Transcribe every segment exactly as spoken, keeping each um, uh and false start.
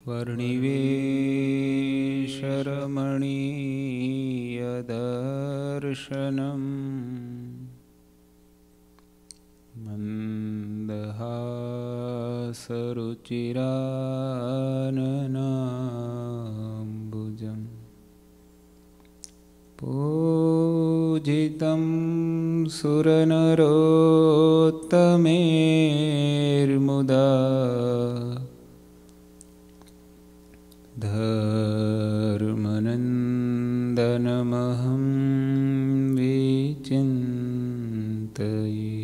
वर्णिवेशरमणीयदर्शनम् मन्दहासरुचिराननाम्बुजम् पूजितं सुरनरोत्तमेर्मुदा धर्मनन्दनमहं विचिन्तये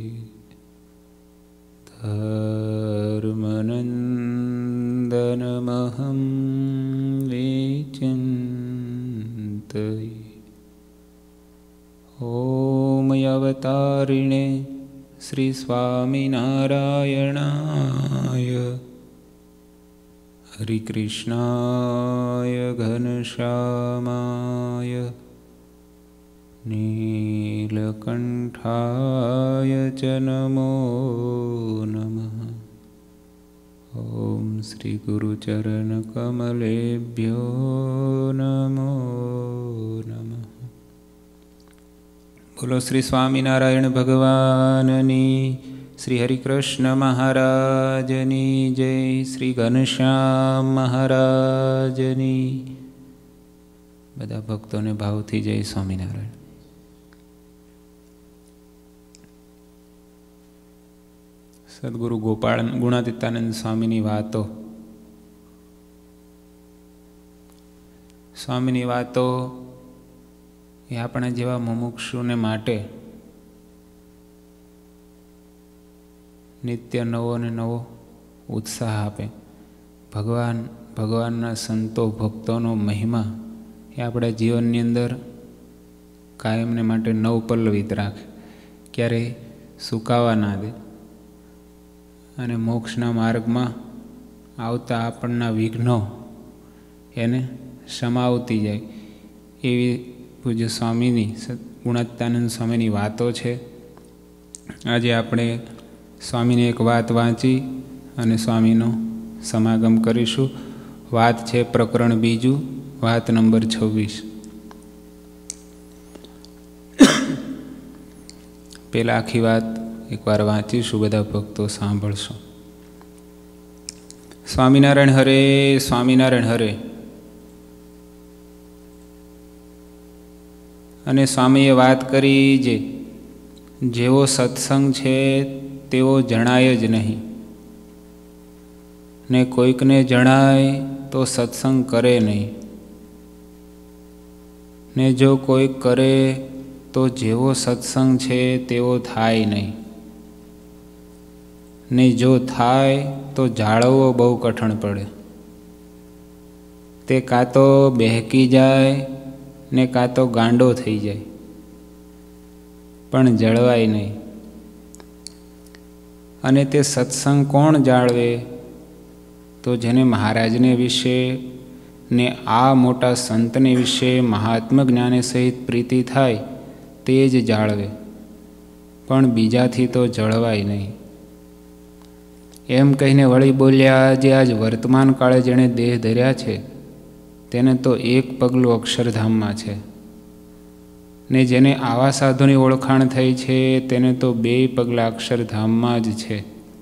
धर्मनन्दनमहं विचिन्तये। ॐ अवतारिणे श्री स्वामिनारायणाय हरिकृष्णाय घनश्यामाय नीलकण्ठाय च नमो नमः। ॐ श्री गुरुचरणकमलेभ्यो नमो नमः। बोलो श्री स्वामिनारायण भगवाननी, श्री हरिकृष्ण महाराजनी जय, श्री घनश्याम महाराजनी। बधा भक्तों ने भावथी जय स्वामिनारायण। सद्गुरु गोपाल गुणातीतानंद स्वामीनी वातो स्वामीनी वातो એ આપણા જેવા મુમુક્ષુને માટે નિત્ય નવો ને નવો ઉત્સાહ આપે. ભગવાન ભગવાનના સંતો ભક્તોનો મહિમા એ આપણા જીવનની અંદર કાયમને માટે નવપલ્લવિત રાખે, ક્યારેય સુકાવા ના દે અને મોક્ષના માર્ગમાં આવતા આપણના વિઘ્નો એને સમાવતી જાય. એવી પૂજ્ય સ્વામીની ગુણાતીતાનંદ સ્વામીની વાતો છે. આજે આપણે સ્વામીની એક વાત વાંચી અને સ્વામીનો સમાગમ કરીશું. વાત છે પ્રકરણ બીજું, વાત નંબર છવ્વીસ. પહેલાં આખી વાત એકવાર વાંચીશું, બધા ભક્તો સાંભળશો. સ્વામિનારાયણ હરે, સ્વામિનારાયણ હરે. અને સ્વામીએ વાત કરી જે જેવો સત્સંગ છે તેવો જણાય જ નહીં, ને કોઈકને જણાય તો સત્સંગ કરે નહીં, ને જો કોઈક કરે તો જેવો સત્સંગ છે તેવો થાય નહીં, ને જો થાય તો જાળવવો બહુ કઠણ પડે. તે કાં તો બહેકી જાય ને કાં તો ગાંડો થઈ જાય, પણ જળવાય નહીં. અને તે સત્સંગ કોણ જાળવે? તો જેને મહારાજને વિશે ને આ મોટા સંતને વિશે મહાત્મા જ્ઞાને સહિત પ્રીતિ થાય તે જ જાળવે, પણ બીજાથી તો જળવાય નહીં. એમ કહીને વળી બોલ્યા, જે આજ વર્તમાન કાળે જેણે દેહ ધર્યા છે તેને તો એક પગલું અક્ષરધામમાં છે, ને જેને આવા સાધુની ઓળખાણ થઈ છે તેને તો બે પગલાં અક્ષરધામમાં જ છે.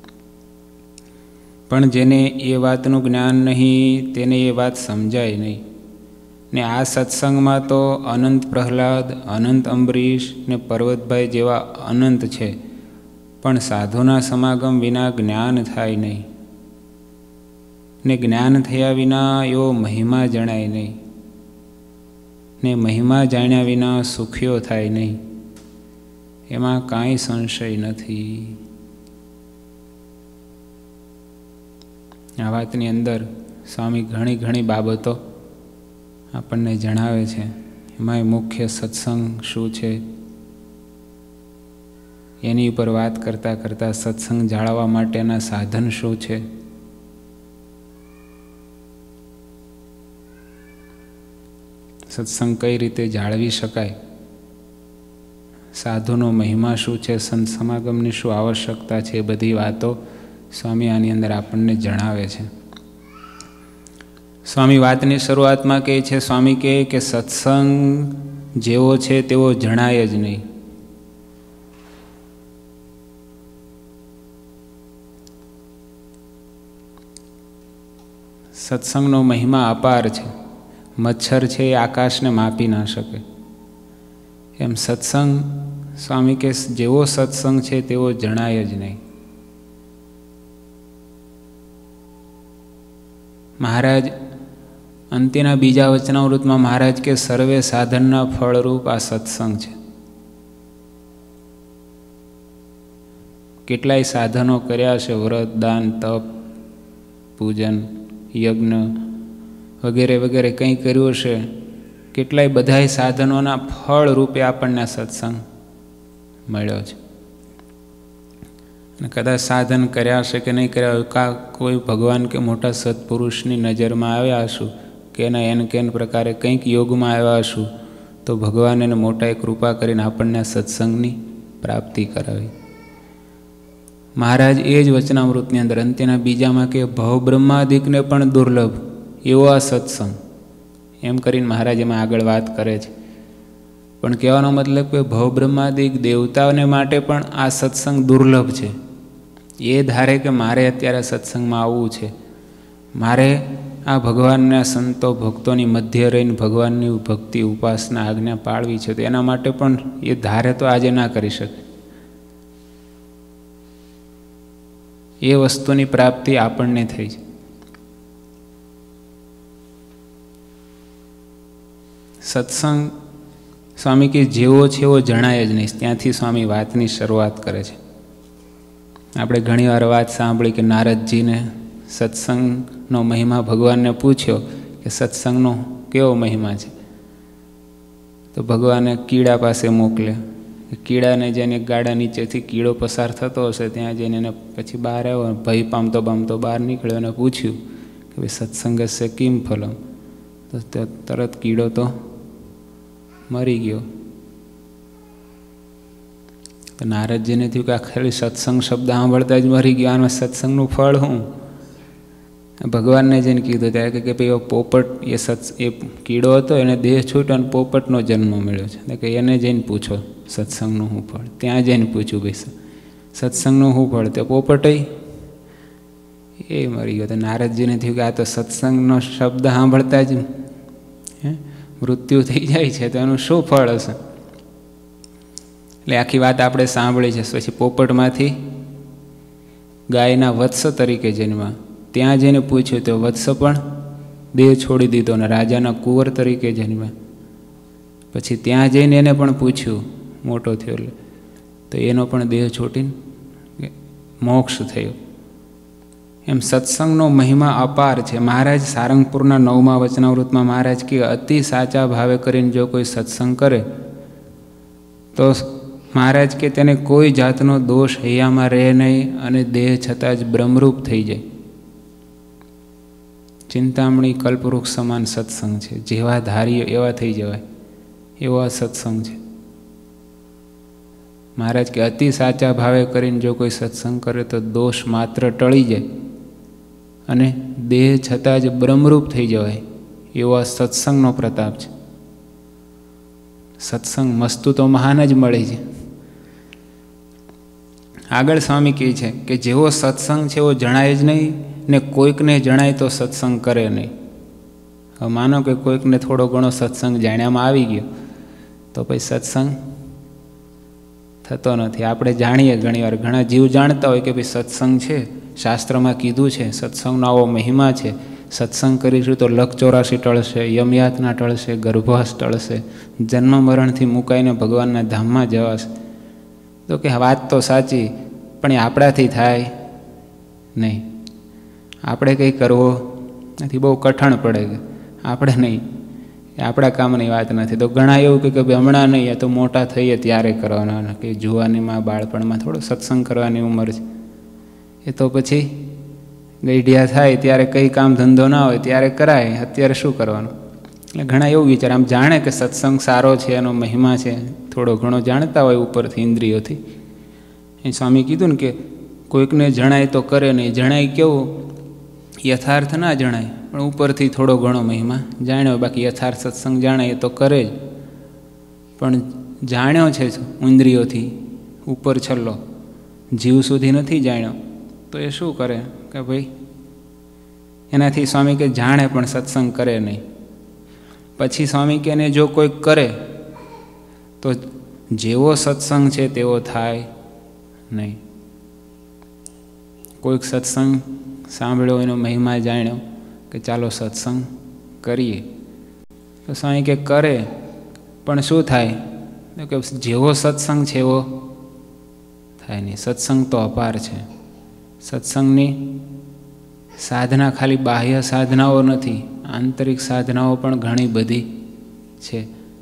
પણ જેને એ વાતનું જ્ઞાન નહીં તેને એ વાત સમજાય નહીં. ને આ સત્સંગમાં તો અનંત પ્રહલાદ, અનંત અંબરીશ ને પર્વતભાઈ જેવા અનંત છે, પણ સાધુના સમાગમ વિના જ્ઞાન થાય નહીં, ને જ્ઞાન થયા વિના એવો મહિમા જણાય નહીં, ને મહિમા જાણ્યા વિના સુખ્યો થાય નહીં. એમાં કાંઈ સંશય નથી. આ વાતની અંદર સ્વામી ઘણી ઘણી બાબતો આપણને જણાવે છે. એમાંય મુખ્ય સત્સંગ શું છે એની ઉપર વાત કરતાં કરતાં સત્સંગ જાળવવા માટેના સાધન શું છે, સત્સંગ કઈ રીતે જાળવી શકાય, સાધુનો મહિમા શું છે, સંત સમાગમની શું આવશ્યકતા છે, એ બધી વાતો સ્વામી આની અંદર આપણને જણાવે છે. સ્વામી વાતની શરૂઆતમાં કહે છે, સ્વામી કહે કે સત્સંગ જેવો છે તેવો જણાય જ નહીં. સત્સંગનો મહિમા અપાર છે. મચ્છર છે એ આકાશને માપી ના શકે. એમ સત્સંગ સ્વામી કે જેવો સત્સંગ છે તેવો જણાય જ નહીં. મહારાજ અંત્યના બીજા વચનામૃતમાં મહારાજ કે સર્વે સાધનના ફળરૂપ આ સત્સંગ છે. કેટલાય સાધનો કર્યા છે, વ્રત, દાન, તપ, પૂજન, યજ્ઞ વગેરે વગેરે કંઈ કર્યું છે. કેટલાય બધાય સાધનોના ફળ રૂપે આપણને સત્સંગ મળ્યો છે. અને કદાચ સાધન કર્યા છે કે નહીં કર્યા, કા કોઈ ભગવાન કે મોટા સત્પુરુષની નજરમાં આવ્યા હશું કે એના એન કેન પ્રકારે કંઈક યોગમાં આવ્યા હશું, તો ભગવાન એને મોટાએ કૃપા કરીને આપણને સત્સંગની પ્રાપ્તિ કરાવી. મહારાજ એ જ વચનામૃતની અંદર અંત્યના બીજામાં કે ભવ બ્રહ્માદિકને પણ દુર્લભ એવો આ સત્સંગ, એમ કરીને મહારાજ એમાં આગળ વાત કરે છે. પણ કહેવાનો મતલબ કે ભવ બ્રહ્માદિક દેવતાઓને માટે પણ આ સત્સંગ દુર્લભ છે. એ ધારે કે મારે અત્યારે સત્સંગમાં આવવું છે, મારે આ ભગવાનના સંતો ભક્તોની મધ્ય રહીને ભગવાનની ભક્તિ ઉપાસના આજ્ઞા પાળવી છે, તો એના માટે પણ એ ધારે તો આજે ના કરી શકે. એ વસ્તુની પ્રાપ્તિ આપણને થઈ છે. સત્સંગ સ્વામી કે જેવો છે એવો જણાય જ નહીં. ત્યાંથી સ્વામી વાતની શરૂઆત કરે છે. આપણે ઘણી વાર વાત સાંભળી કે નારદજીને સત્સંગનો મહિમા ભગવાનને પૂછ્યો કે સત્સંગનો કેવો મહિમા છે, તો ભગવાને કીડા પાસે મોકલે. કીડાને જેને ગાડા નીચેથી કીડો પસાર થતો હશે ત્યાં જઈને એને પછી બહાર આવ્યો, ભય પામતો પામતો બહાર નીકળ્યો અને પૂછ્યું કે ભાઈ સત્સંગ છે કિમ ફલમ, તો તરત કીડો તો મરી ગયો. તો નારદજીને થયું કે આ ખાલી સત્સંગ શબ્દ સાંભળતા જ મરી ગયો, આમાં સત્સંગનું ફળ શું? ભગવાનને જઈને કીધું ત્યારે કે ભાઈ પોપટ એ સત્સ એ કીડો હતો, એને દેહ છૂટ્યો અને પોપટનો જન્મ મળ્યો છે, કે એને જઈને પૂછો સત્સંગનું શું ફળ. ત્યાં જઈને પૂછ્યું ભાઈ સત્સંગનું શું ફળ, તો પોપટ એ મરી ગયો. તો નારદજીને થયું કે આ તો સત્સંગનો શબ્દ સાંભળતા જ હે મૃત્યુ થઈ જાય છે, તો એનું શું ફળ હશે? એટલે આખી વાત આપણે સાંભળી છે. પછી પોપટમાંથી ગાયના વત્સ તરીકે જન્મ્યા. ત્યાં જઈને પૂછ્યું તો વત્સ પણ દેહ છોડી દીધો અને રાજાના કુંવર તરીકે જન્મ્યા. પછી ત્યાં જઈને એને પણ પૂછ્યું, મોટો થયો એટલે, તો એનો પણ દેહ છોડીને મોક્ષ થયો. એમ સત્સંગનો મહિમા અપાર છે. મહારાજ સારંગપુરના નવમા વચનાવૃતમાં મહારાજ કે અતિ સાચા ભાવે કરીને જો કોઈ સત્સંગ કરે તો મહારાજ કે તેને કોઈ જાતનો દોષ હૈયામાં રહે નહીં અને દેહ છતાં જ બ્રહ્મરૂપ થઈ જાય. ચિંતામણી કલ્પવૃક્ષ સમાન સત્સંગ છે. જેવા ધારીએ એવા થઈ જવાય એવો આ સત્સંગ છે. મહારાજ કે અતિ સાચા ભાવે કરીને જો કોઈ સત્સંગ કરે તો દોષ માત્ર ટળી જાય અને દેહ છતાં જ બ્રહ્મરૂપ થઈ જવાય એવો આ સત્સંગનો પ્રતાપ છે. સત્સંગ મસ્તુ તો મહાન જ મળે છે. આગળ સ્વામી કહે છે કે જેવો સત્સંગ છે એવો જણાય જ નહીં ને કોઈકને જણાય તો સત્સંગ કરે નહીં. હવે માનો કે કોઈકને થોડો ઘણો સત્સંગ જાણ્યામાં આવી ગયો તો પછી સત્સંગ થતો નથી. આપણે જાણીએ ઘણી વાર, ઘણા જીવ જાણતા હોય કે ભાઈ સત્સંગ છે, શાસ્ત્રમાં કીધું છે સત્સંગનો આવો મહિમા છે, સત્સંગ કરીશું તો લખ ચોરાશી ટળશે, યમયાતના ટળશે, ગર્ભવાસ ટળશે, જન્મ મરણથી મુકાઈને ભગવાનના ધામમાં જવાશે. તો કે વાત તો સાચી, પણ એ આપણાથી થાય નહીં. આપણે કંઈ કરવો નથી, બહુ કઠણ પડે કે આપણે નહીં, એ આપણા કામની વાત નથી. તો ઘણા એવું કે ભાઈ હમણાં નહીં, એ તો મોટા થઈએ ત્યારે કરવાના, કે જુવાનીમાં બાળપણમાં થોડો સત્સંગ કરવાની ઉંમર છે, એ તો પછી ગઈઢિયા થાય ત્યારે કંઈ કામ ધંધો ના હોય ત્યારે કરાય, અત્યારે શું કરવાનું. એટલે ઘણા એવું વિચાર, આમ જાણે કે સત્સંગ સારો છે, એનો મહિમા છે, થોડો ઘણો જાણતા હોય ઉપરથી ઇન્દ્રિયોથી. એ સ્વામી કીધું ને કે કોઈકને જણાય તો કરે નહીં. જણાય કેવું? યથાર્થ ના જણાય, પણ ઉપરથી થોડો ઘણો મહિમા જાણ્યો, બાકી યથાર્થ સત્સંગ જાણે એ તો કરે જ, પણ જાણ્યો છે ઇન્દ્રિયોથી ઉપર છલ્લો, જીવ સુધી નથી જાણ્યો, તો એ શું કરે કે ભાઈ એનાથી સ્વામી કે જાણે પણ સત્સંગ કરે નહીં. પછી સ્વામી કે એને જો કોઈ કરે તો જેવો સત્સંગ છે તેવો થાય નહીં. કોઈક સત્સંગ સાંભળ્યો, એનો મહિમા જાણ્યો કે ચાલો સત્સંગ કરીએ, તો સ્વામી કે કરે પણ શું થાય કે જેવો સત્સંગ છે એવો થાય નહીં. સત્સંગ તો અપાર છે. સત્સંગની સાધના ખાલી બાહ્ય સાધનાઓ નથી, આંતરિક સાધનાઓ પણ ઘણી બધી છે.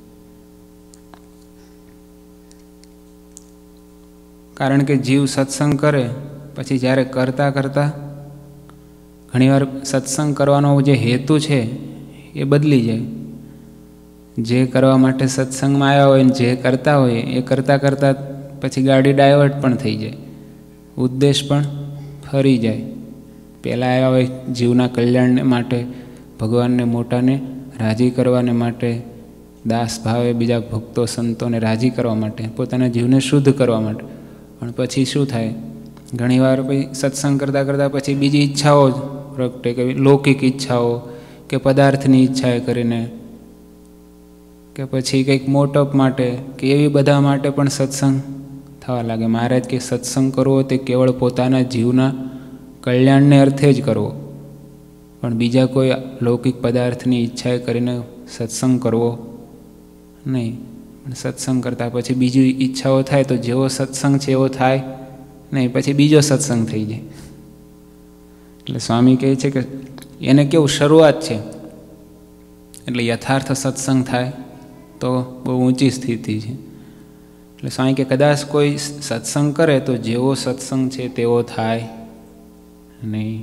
કારણ કે જીવ સત્સંગ કરે પછી જ્યારે કરતાં કરતાં ઘણીવાર સત્સંગ કરવાનો જે હેતુ છે એ બદલી જાય. જે કરવા માટે સત્સંગમાં આવ્યા હોય ને જે કરતા હોય એ કરતાં કરતાં પછી ગાડી ડાયવર્ટ પણ થઈ જાય, ઉદ્દેશ પણ ફરી જાય. પહેલાં આવ્યા હોય જીવના કલ્યાણને માટે, ભગવાનને મોટાને રાજી કરવાને માટે, દાસ ભાવે બીજા ભક્તો સંતોને રાજી કરવા માટે, પોતાના જીવને શુદ્ધ કરવા માટે. પણ પછી શું થાય, ઘણીવાર પછી સત્સંગ કરતાં કરતાં પછી બીજી ઈચ્છાઓ જ પ્રગટે, કે લૌકિક ઈચ્છાઓ કે પદાર્થની ઈચ્છાએ કરીને, કે પછી કંઈક મોટપ માટે કે એવી બધા માટે પણ સત્સંગ થવા લાગે. મહારાજ કે સત્સંગ કરવો તે કેવળ પોતાના જીવના કલ્યાણને અર્થે જ કરવો, પણ બીજા કોઈ લૌકિક પદાર્થની ઈચ્છાએ કરીને સત્સંગ કરવો નહીં. પણ સત્સંગ કરતાં પછી બીજી ઈચ્છાઓ થાય તો જેવો સત્સંગ છે એવો થાય નહીં, પછી બીજો સત્સંગ થઈ જાય. એટલે સ્વામી કહે છે કે એને કેવું શરૂઆત છે, એટલે યથાર્થ સત્સંગ થાય તો બહુ ઊંચી સ્થિતિ છે. એટલે સ્વામી કે કદાચ કોઈ સત્સંગ કરે તો જેવો સત્સંગ છે તેવો થાય નહીં.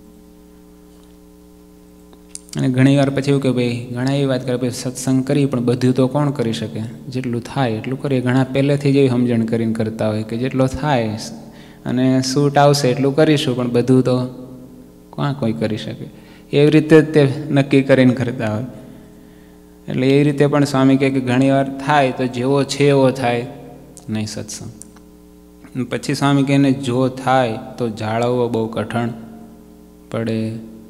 અને ઘણી વાર પછી એવું કે ભાઈ ઘણા એવી વાત કરે, ભાઈ સત્સંગ કરી પણ બધું તો કોણ કરી શકે, જેટલું થાય એટલું કરીએ. ઘણા પહેલેથી જ એવી સમજણ કરીને કરતા હોય કે જેટલો થાય અને સૂટ આવશે એટલું કરીશું, પણ બધું તો કોણ કોઈ કરી શકે, એવી રીતે જ તે નક્કી કરીને કરતા હોય. એટલે એવી રીતે પણ સ્વામી કહે કે ઘણી વાર થાય તો જેવો છે એવો થાય નહીં સત્સંગ. પછી સ્વામી કહે ને જો થાય તો જાળવવો બહુ કઠણ પડે.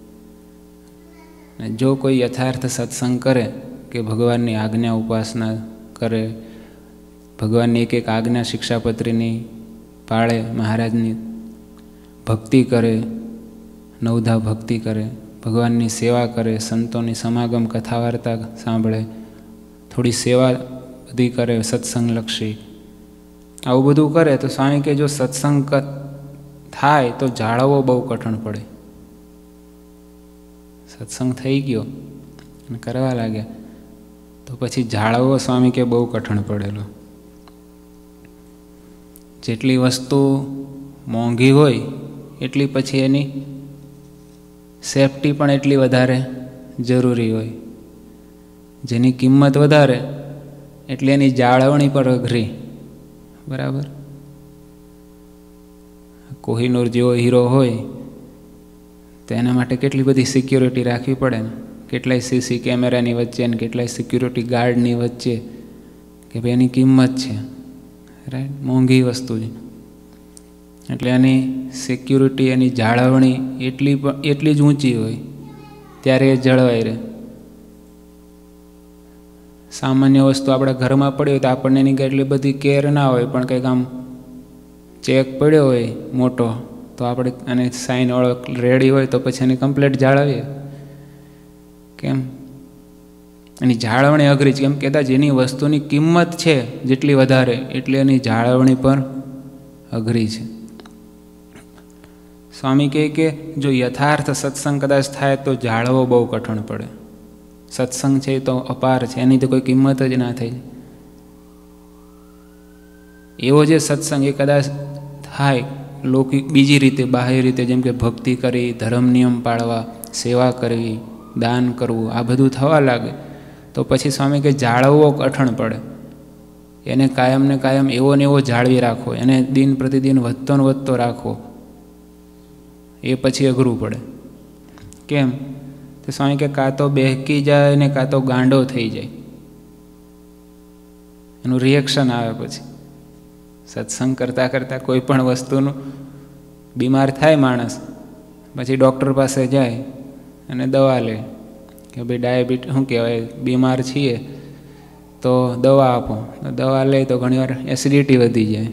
જો કોઈ યથાર્થ સત્સંગ કરે કે ભગવાનની આજ્ઞા ઉપાસના કરે, ભગવાનની એક એક આજ્ઞા શિક્ષાપત્રીની પાળે, મહારાજની ભક્તિ કરે, નવધા ભક્તિ કરે, ભગવાનની સેવા કરે, સંતોની સમાગમ કથા વાર્તા સાંભળે, થોડી સેવા બધી કરે સત્સંગલક્ષી, આવું બધું કરે તો સ્વામી કે જો સત્સંગ થાય તો જાળવવો બહુ કઠણ પડે. સત્સંગ થઈ ગયો અને કરવા લાગ્યા તો પછી જાળવવો સ્વામી કે બહુ કઠણ પડેલો. જેટલી વસ્તુ મોંઘી હોય એટલી પછી એની સેફટી પણ એટલી વધારે જરૂરી હોય. જેની કિંમત વધારે એટલે એની જાળવણી પર અઘરી. બરાબર. કોહિનૂર જેવો હીરો હોય તો એના માટે કેટલી બધી સિક્યોરિટી રાખવી પડે ને, કેટલાય સીસી કેમેરાની વચ્ચે ને કેટલાય સિક્યુરિટી ગાર્ડની વચ્ચે, કે ભાઈ એની કિંમત છે, રાઈટ, મોંઘી વસ્તુ છે. એટલે એની સિક્યુરિટી, એની જાળવણી એટલી એટલી જ ઊંચી હોય ત્યારે એ જળવાઈ રહે. સામાન્ય વસ્તુ આપણા ઘરમાં પડી હોય તો આપણને એની એટલી બધી કેર ના હોય, પણ કંઈક આમ ચેક પડ્યો હોય મોટો તો આપણે અને સાઈન વાળો રેડી હોય તો પછી એની કમ્પ્લેટ જાળવીએ. કેમ? એની જાળવણી અઘરી છે. કેમ કહેતા જેની વસ્તુની કિંમત છે જેટલી વધારે એટલી એની જાળવણી પણ અઘરી છે. સ્વામી કહે કે જો યથાર્થ સત્સંગ કદાચ થાય તો જાળવવો બહુ કઠણ પડે. સત્સંગ છે એ તો અપાર છે, એની તો કોઈ કિંમત જ ના થઈ. એવો જે સત્સંગ એ કદાચ થાય લૌકિક બીજી રીતે, બાહ્ય રીતે, જેમ કે ભક્તિ કરી, ધર્મ નિયમ પાળવા, સેવા કરવી, દાન કરવું, આ બધું થવા લાગે તો પછી સ્વામી કે જાળવવો કઠણ પડે. એને કાયમ ને કાયમ એવો ને એવો જાળવી રાખવો, એને દિન પ્રતિદિન વધતો ને વધતો રાખવો, એ પછી અઘરું પડે. કેમ? તો સ્વામી કે કાં તો બહેકી જાય ને કાં તો ગાંડો થઈ જાય, એનું રિએક્શન આવે. પછી સત્સંગ કરતાં કરતાં કોઈ પણ વસ્તુનું બીમાર થાય માણસ, પછી ડૉક્ટર પાસે જાય અને દવા લે કે ભાઈ ડાયાબિટીસ શું કહેવાય, બીમાર છીએ તો દવા આપો. દવા લે તો ઘણીવાર એસિડિટી વધી જાય.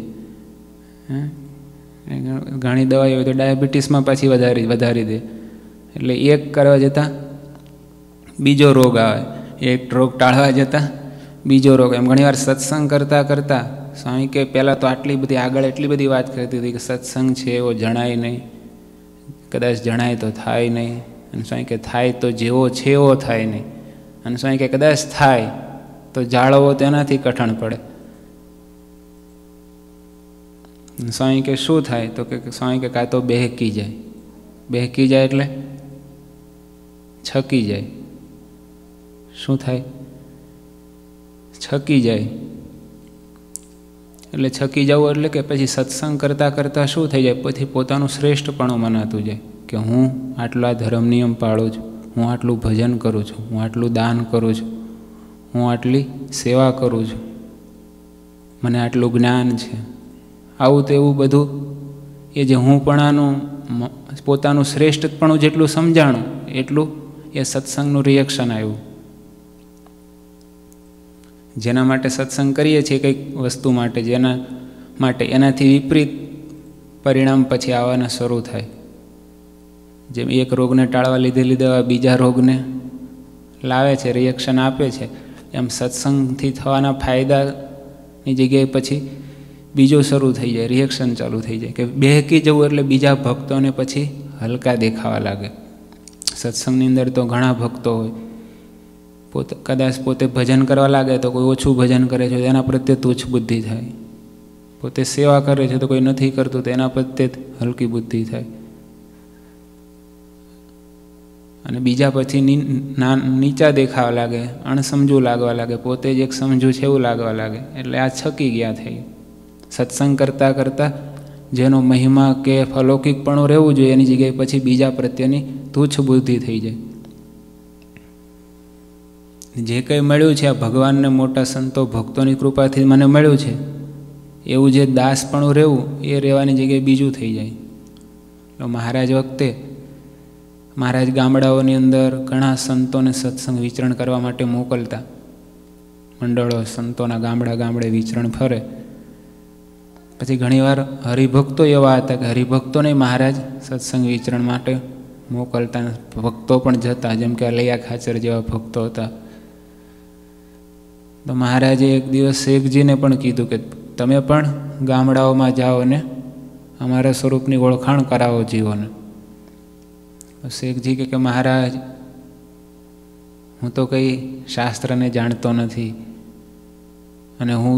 ઘણી દવાઈ હોય તો ડાયાબિટીસમાં પાછી વધારી વધારી દે. એટલે એક કરવા જતાં બીજો રોગ આવે, એક રોગ ટાળવા જતાં બીજો રોગ. એમ ઘણીવાર સત્સંગ કરતાં કરતાં સ્વામી કે પહેલાં તો આટલી બધી આગળ એટલી બધી વાત કરતી હતી કે સત્સંગ છે એવો જણાય નહીં, કદાચ જણાય તો થાય નહીં. અને સ્વામી કે થાય તો જેવો છે એવો થાય નહીં. અને સ્વામી કે કદાચ થાય તો જાળવવો તેનાથી કઠણ પડે. સ્વામી કે શું થાય? તો કે સ્વામી કે કાં તો બહેકી જાય. બહેકી જાય એટલે છકી જાય. શું થાય? છકી જાય. એટલે છકી જવું એટલે કે પછી સત્સંગ કરતાં કરતાં શું થઈ જાય? પછી પોતાનું શ્રેષ્ઠપણું મનાતું જાય કે હું આટલા ધર્મ નિયમ પાળું છું, હું આટલું ભજન કરું છું, હું આટલું દાન કરું છું, હું આટલી સેવા કરું છું, મને આટલું જ્ઞાન છે. આવું તો એવું બધું એ જે હું પણાનું પોતાનું શ્રેષ્ઠપણું જેટલું સમજાણું એટલું એ સત્સંગનું રિએક્શન આવ્યું. જેના માટે સત્સંગ કરીએ છીએ કંઈક વસ્તુ માટે, જેના માટે એનાથી વિપરીત પરિણામ પછી આવવાના શરૂ થાય. જેમ એક રોગને ટાળવા લીધેલી દવા બીજા રોગને લાવે છે, રિએક્શન આપે છે, એમ સત્સંગથી થવાના ફાયદાની જગ્યાએ પછી બીજો શરૂ થઈ જાય, રિએક્શન ચાલુ થઈ જાય. કે બહેકી જવું એટલે બીજા ભક્તોને પછી હલકા દેખાવા લાગે. સત્સંગની અંદર તો ઘણા ભક્તો હોય, પોતે કદાચ પોતે ભજન કરવા લાગે તો કોઈ ઓછું ભજન કરે છે એના પ્રત્યે તુચ્છ બુદ્ધિ થાય, પોતે સેવા કરે છે તો કોઈ નથી કરતું તો એના પ્રત્યે હલકી બુદ્ધિ થાય. અને બીજા પછી નીચા દેખાવા લાગે, અણસમજુ લાગવા લાગે, પોતે જ એક સમજુ છે એવું લાગવા લાગે. એટલે આ છકી ગયા થઈ. સત્સંગ કરતાં કરતાં જેનો મહિમા કે અલૌકિકપણું રહેવું જોઈએ એની જગ્યાએ પછી બીજા પ્રત્યેની તુચ્છ બુદ્ધિ થઈ જાય. જે કંઈ મળ્યું છે આ ભગવાનને મોટા સંતો ભક્તોની કૃપાથી મને મળ્યું છે એવું જે દાસપણું રહેવું એ રહેવાની જગ્યાએ બીજું થઈ જાય. તો મહારાજ વખતે મહારાજ ગામડાઓની અંદર ઘણા સંતોને સત્સંગ વિચરણ કરવા માટે મોકલતા. મંડળો સંતોના ગામડા ગામડે વિચરણ ફરે. પછી ઘણીવાર હરિભક્તો એવા હતા કે હરિભક્તોને મહારાજ સત્સંગ વિચરણ માટે મોકલતા, ભક્તો પણ જતા, જેમ કે અલૈયા ખાચર જેવા ભક્તો હતા. તો મહારાજે એક દિવસ શેખજીને પણ કીધું કે તમે પણ ગામડાઓમાં જાઓ અને અમારા સ્વરૂપની ઓળખાણ કરાવો જીવોને. શેખજી કે મહારાજ હું તો કંઈ શાસ્ત્રને જાણતો નથી અને હું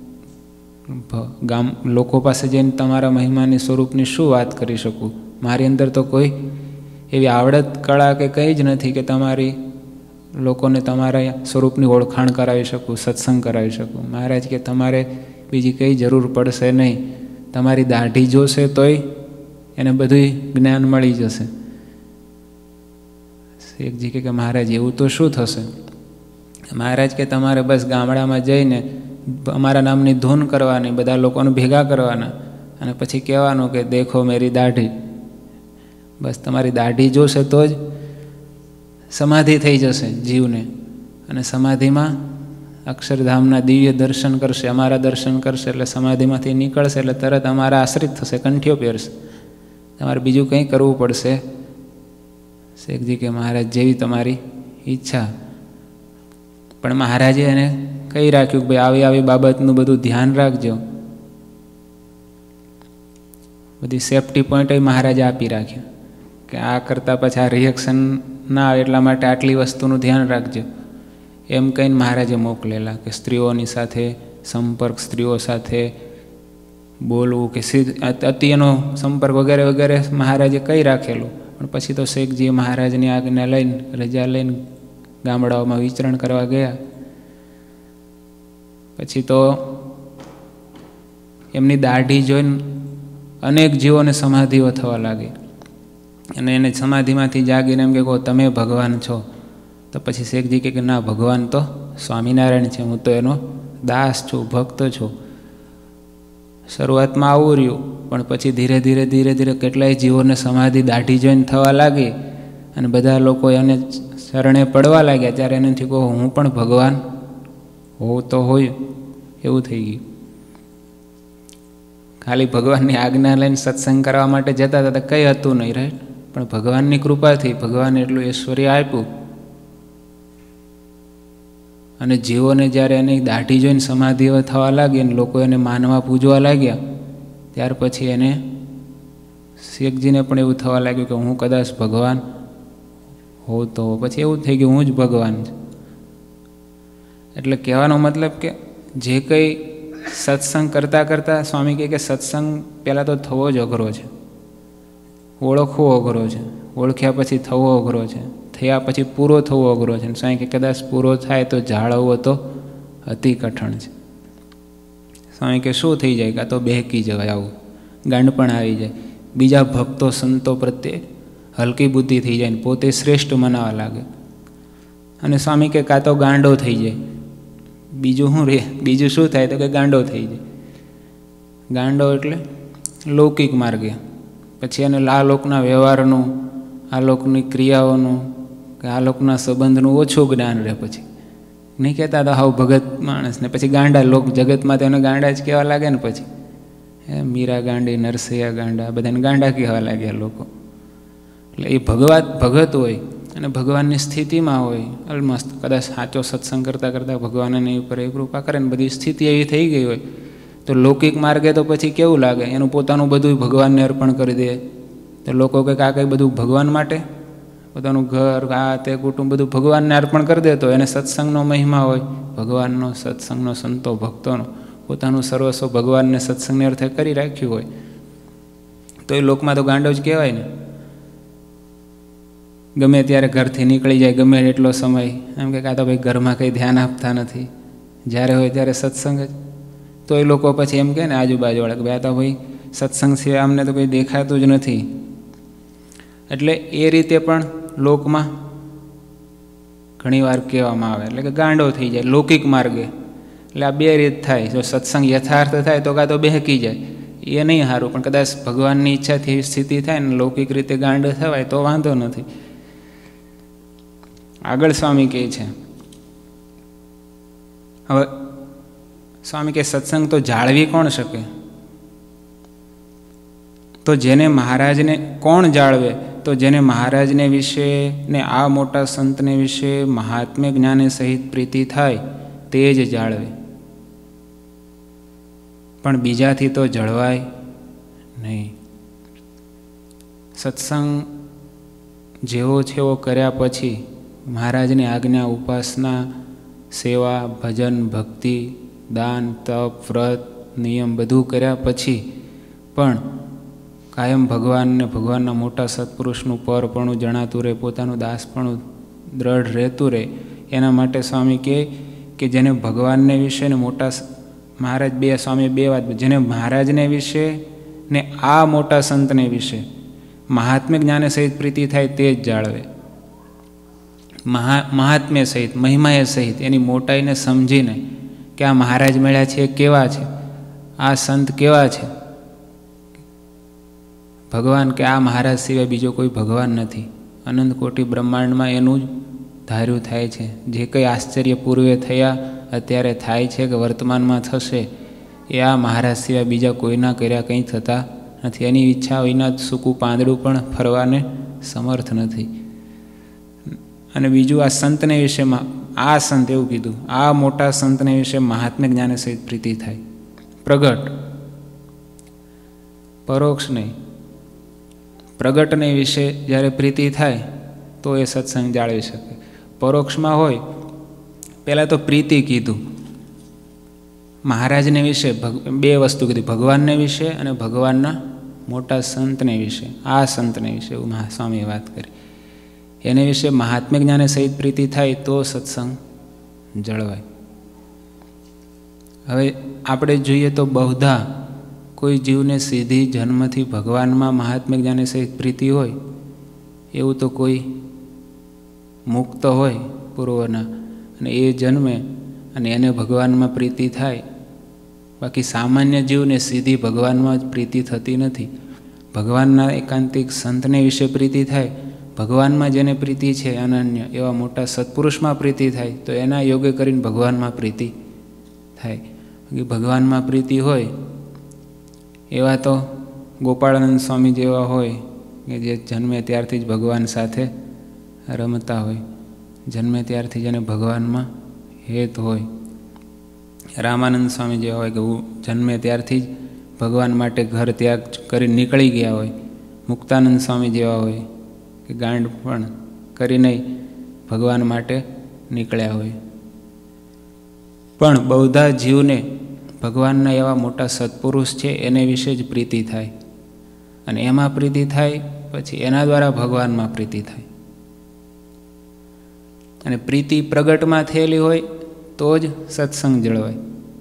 ગામ લોકો પાસે જઈને તમારા મહિમાની સ્વરૂપની શું વાત કરી શકું? મારી અંદર તો કોઈ એવી આવડત કળા કે કંઈ જ નથી કે તમારી લોકોને તમારા સ્વરૂપની ઓળખાણ કરાવી શકું, સત્સંગ કરાવી શકું. મહારાજ કે તમારે બીજી કંઈ જરૂર પડશે નહીં, તમારી દાઢી જોશે તોય એને બધું જ્ઞાન મળી જશે. શેખજી કે મહારાજ એવું તો શું થશે? મહારાજ કે તમારે બસ ગામડામાં જઈને અમારા નામની ધૂન કરવાની, બધા લોકોને ભેગા કરવાના અને પછી કહેવાનું કે દેખો મેરી દાઢી. બસ તમારી દાઢી જોશે તો જ સમાધિ થઈ જશે જીવને, અને સમાધિમાં અક્ષરધામના દિવ્ય દર્શન કરશે, અમારા દર્શન કરશે એટલે સમાધિમાંથી નીકળશે એટલે તરત અમારા આશ્રિત થશે, કંઠીઓ પહેરશે, તમારે બીજું કંઈ કરવું પડશે. શેખજી કે મહારાજ જેવી તમારી ઈચ્છા. પણ મહારાજે એને કહી રાખ્યું કે ભાઈ આવી આવી બાબતનું બધું ધ્યાન રાખજો. બધી સેફટી પોઈન્ટ મહારાજે આપી રાખ્યા કે આ કરતાં પછી આ રિએક્શન ના આવે એટલા માટે આટલી વસ્તુનું ધ્યાન રાખજો. એમ કહીને મહારાજે મોકલેલા કે સ્ત્રીઓની સાથે સંપર્ક, સ્ત્રીઓ સાથે બોલવું કે અતિ એનો સંપર્ક વગેરે વગેરે મહારાજે કહી રાખેલું. પણ પછી તો શેખજીએ મહારાજની આજ્ઞા લઈને રજા લઈને ગામડાઓમાં વિચરણ કરવા ગયા. પછી તો એમની દાઢી જોઈને અનેક જીવોને સમાધિઓ થવા લાગી. અને એને સમાધિમાંથી જાગીને એમ કે કહો તમે ભગવાન છો, તો પછી શેખજી કહે કે ના, ભગવાન તો સ્વામિનારાયણ છે, હું તો એનો દાસ છું, ભક્ત છું. શરૂઆતમાં આવું રહ્યું, પણ પછી ધીરે ધીરે ધીરે ધીરે કેટલાય જીવોને સમાધિ દાઢી જોઈને થવા લાગી અને બધા લોકો એને શરણે પડવા લાગ્યા. ત્યારે એનાથી કહો હું પણ ભગવાન હોઉં તો હોય, એવું થઈ ગયું. ખાલી ભગવાનની આજ્ઞા લઈને સત્સંગ કરવા માટે જતા હતા, કંઈ હતું નહીં, રાઈટ. પણ ભગવાનની કૃપાથી ભગવાને એટલું ઐશ્વર્ય આપ્યું અને જીવોને જ્યારે એની દાઢી જોઈને સમાધિઓ થવા લાગી અને લોકો એને માનવા પૂજવા લાગ્યા, ત્યાર પછી એને શેખજીને પણ એવું થવા લાગ્યું કે હું કદાચ ભગવાન હોઉં તો. પછી એવું થઈ ગયું હું જ ભગવાન છું. એટલે કહેવાનો મતલબ કે જે કંઈ સત્સંગ કરતાં કરતાં સ્વામી કહે કે સત્સંગ પહેલાં તો થવો જ અઘરો છે, ઓળખવો અઘરો છે, ઓળખ્યા પછી થવો અઘરો છે, થયા પછી પૂરો થવો અઘરો છે. સ્વામી કે કદાચ પૂરો થાય તો જાળવવો તો અતિ કઠણ છે. સ્વામી કે શું થઈ જાય? કાં તો બહેકી જવાય, આવું ગાંડ પણ આવી જાય, બીજા ભક્તો સંતો પ્રત્યે હલકી બુદ્ધિ થઈ જાય ને પોતે શ્રેષ્ઠ મનાવા લાગે. અને સ્વામી કે કાં તો ગાંડો થઈ જાય. બીજું શું રે? બીજું શું થાય? તો કે ગાંડો થઈ જાય. ગાંડો એટલે લૌકિક માર્ગે, પછી એને આ લોકના વ્યવહારનું, આ લોકની ક્રિયાઓનું કે આ લોકના સંબંધનું ઓછું જ્ઞાન રહે. પછી નહીં કહેતા તો હાવ ભગત માણસને પછી ગાંડા લોક જગતમાં તો એને ગાંડા જ કહેવા લાગે ને. પછી એ મીરા ગાંડી, નરસૈયા ગાંડા, બધાને ગાંડા કહેવા લાગ્યા લોકો. એટલે એ ભગવાન ભગત હોય અને ભગવાનની સ્થિતિમાં હોય, ઓલમોસ્ટ કદાચ સાચો સત્સંગ કરતાં કરતાં ભગવાન એની ઉપર એ કૃપા કરે ને બધી સ્થિતિ એવી થઈ ગઈ હોય, તો લૌકિક માર્ગે તો પછી કેવું લાગે? એનું પોતાનું બધું ભગવાનને અર્પણ કરી દે. તો લોકો કંઈક આ કંઈ બધું ભગવાન માટે, પોતાનું ઘર, આ તે કુટુંબ બધું ભગવાનને અર્પણ કરી દે. તો એને સત્સંગનો મહિમા હોય, ભગવાનનો, સત્સંગનો, સંતો ભક્તોનો, પોતાનું સર્વસ્વ ભગવાનને સત્સંગને અર્થે કરી રાખ્યું હોય, તો એ લોકમાં તો ગાંડો જ કહેવાય ને. ગમે ત્યારે ઘરથી નીકળી જાય, ગમે એટલો સમય, એમ કે કાં તો ભાઈ ઘરમાં કંઈ ધ્યાન આપતા નથી, જ્યારે હોય ત્યારે સત્સંગ જ. તો એ લોકો પછી એમ કહે ને આજુબાજુવાળા કે ભાઈ આ તો ભાઈ સત્સંગ સિવાય અમને તો કંઈ દેખાતું જ નથી. એટલે એ રીતે પણ લોકમાં ઘણીવાર કહેવામાં આવે, એટલે કે ગાંડો થઈ જાય લૌકિક માર્ગે. એટલે આ બે રીત થાય. જો સત્સંગ યથાર્થ થાય તો કાં તો બહેકી જાય, એ નહીં સારું. પણ કદાચ ભગવાનની ઈચ્છાથી એવી સ્થિતિ થાય ને લૌકિક રીતે ગાંડ થવાય તો વાંધો નથી. આગળ સ્વામી કહે છે, હવે સ્વામી કે સત્સંગ તો જાળવી કોણ શકે? તો જેને મહારાજને કોણ જાળવે? તો જેને મહારાજને વિશે ને આ મોટા સંતને વિશે મહાત્મ્ય જ્ઞાને સહિત પ્રીતિ થાય તે જ જાળવે, પણ બીજાથી તો જળવાય નહીં. સત્સંગ જેવો છે એવો કર્યા પછી મહારાજની આજ્ઞા, ઉપાસના, સેવા, ભજન, ભક્તિ, દાન, તપ, વ્રત, નિયમ બધું કર્યા પછી પણ કાયમ ભગવાનને, ભગવાનના મોટા સત્પુરુષનું પરપણું જણાતું રહે, પોતાનું દાસપણું દ્રઢ રહેતું રહે. એના માટે સ્વામી કહે કે જેને ભગવાનને વિશે ને મોટા મહારાજ બે સ્વામી બે વાત, જેને મહારાજને વિશે ને આ મોટા સંતને વિશે મહાત્મ્ય જ્ઞાને સહિત પ્રીતિ થાય તે જ જાળવે. મહા મહાત્મ્ય સહિત, મહિમાએ સહિત એની મોટાઈને સમજીને કે આ મહારાજ મળ્યા છે કેવા છે, આ સંત કેવા છે, ભગવાન કે આ મહારાજ સિવાય બીજો કોઈ ભગવાન નથી. અનંત કોટી બ્રહ્માંડમાં એનું જ ધાર્યું થાય છે. જે કંઈ આશ્ચર્ય પૂર્વે થયા, અત્યારે થાય છે કે વર્તમાનમાં થશે, એ આ મહારાજ સિવાય બીજા કોઈના કર્યા કંઈ થતા નથી. એની ઈચ્છા વિના સૂકું પાંદડું પણ ફરવાને સમર્થ નથી. અને બીજું આ સંતને વિશેમાં, આ સંત એવું કીધું, આ મોટા સંતને વિશે મહાત્મ્ય જ્ઞાને સહિત પ્રીતિ થાય. પ્રગટ, પરોક્ષ નહીં, પ્રગટને વિશે જ્યારે પ્રીતિ થાય તો એ સત્સંગ જાળવી શકે. પરોક્ષમાં હોય, પહેલાં તો પ્રીતિ કીધું, મહારાજને વિશે બે વસ્તુ કીધી, ભગવાનને વિશે અને ભગવાનના મોટા સંતને વિશે, આ સંતને વિશે એવું સ્વામીએ વાત કરી. એને વિશે મહાત્મ્ય જ્ઞાને સહિત પ્રીતિ થાય તો સત્સંગ જળવાય. હવે આપણે જોઈએ તો બહુધા કોઈ જીવને સીધી જન્મથી ભગવાનમાં મહાત્મ્ય જ્ઞાને સહિત પ્રીતિ હોય એવું તો કોઈ મુક્ત હોય પૂર્વના અને એ જન્મે અને એને ભગવાનમાં પ્રીતિ થાય. બાકી સામાન્ય જીવને સીધી ભગવાનમાં જ પ્રીતિ થતી નથી. ભગવાનના એકાંતિક સંતને વિશે પ્રીતિ થાય, ભગવાનમાં જેને પ્રીતિ છે અનન્ય એવા મોટા સત્પુરુષમાં પ્રીતિ થાય તો એના યોગે કરીને ભગવાનમાં પ્રીતિ થાય. ભગવાનમાં પ્રીતિ હોય એવા તો ગોપાળાનંદ સ્વામી જેવા હોય કે જે જન્મે ત્યારથી જ ભગવાન સાથે રમતા હોય, જન્મે ત્યારથી જેને ભગવાનમાં હેત હોય. રામાનંદ સ્વામી જેવા હોય કે હું જન્મે ત્યારથી જ ભગવાન માટે ઘર ત્યાગ કરી નીકળી ગયા હોય. મુક્તાનંદ સ્વામી જેવા હોય કે ગાંડ પણ કરીને ભગવાન માટે નીકળ્યા હોય. પણ બૌદ્ધા જીવને ભગવાનના એવા મોટા સત્પુરુષ છે એને વિશે જ પ્રીતિ થાય અને એમાં પ્રીતિ થાય પછી એના દ્વારા ભગવાનમાં પ્રીતિ થાય. અને પ્રીતિ પ્રગટમાં થયેલી હોય તો જ સત્સંગ જળવાય.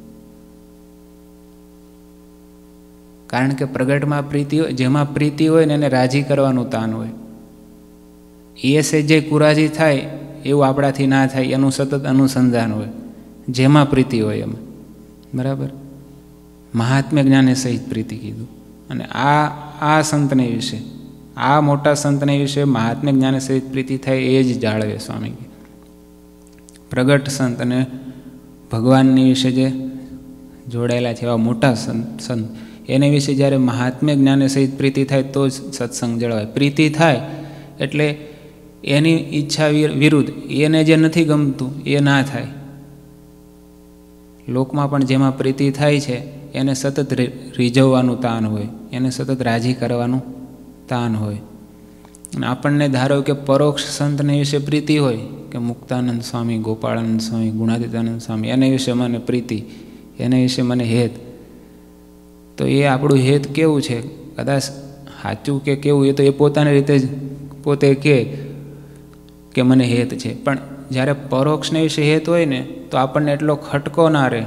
કારણ કે પ્રગટમાં પ્રીતિ હોય, જેમાં પ્રીતિ હોય ને એને રાજી કરવાનું તાન હોય. એ સે જે કુરાજી થાય એવું આપણાથી ના થાય એનું સતત અનુસંધાન હોય જેમાં પ્રીતિ હોય એમાં. બરાબર. મહાત્મ્ય જ્ઞાને સહિત પ્રીતિ કીધું. અને આ આ સંતને વિશે, આ મોટા સંતને વિશે મહાત્મ્ય જ્ઞાને સહિત પ્રીતિ થાય એ જ જાળવે સ્વામી. પ્રગટ સંત અને ભગવાનની વિશે જે જોડાયેલા છે એવા મોટા સંત સંત એને વિશે જ્યારે મહાત્મ્ય જ્ઞાને સહિત પ્રીતિ થાય તો જ સત્સંગ જળવાય. પ્રીતિ થાય એટલે એની ઈચ્છા વિરુદ્ધ એને જે નથી ગમતું એ ના થાય. લોકમાં પણ જેમાં પ્રીતિ થાય છે એને સતત રીઝવવાનું તાન હોય, એને સતત રાજી કરવાનું તાન હોય. અને આપણને ધારો કે પરોક્ષ સંતને વિશે પ્રીતિ હોય કે મુક્તાનંદ સ્વામી, ગોપાળાનંદ સ્વામી, ગુણાતીતાનંદ સ્વામી, એને વિશે મને પ્રીતિ, એને વિશે મને હેત, તો એ આપણું હેત કેવું છે કદાચ સાચું કે કેવું એ તો એ પોતાની રીતે જ પોતે કહે કે મને હેત છે. પણ જ્યારે પરોક્ષને વિશે હેત હોય ને તો આપણને એટલો ખટકો ના રહે.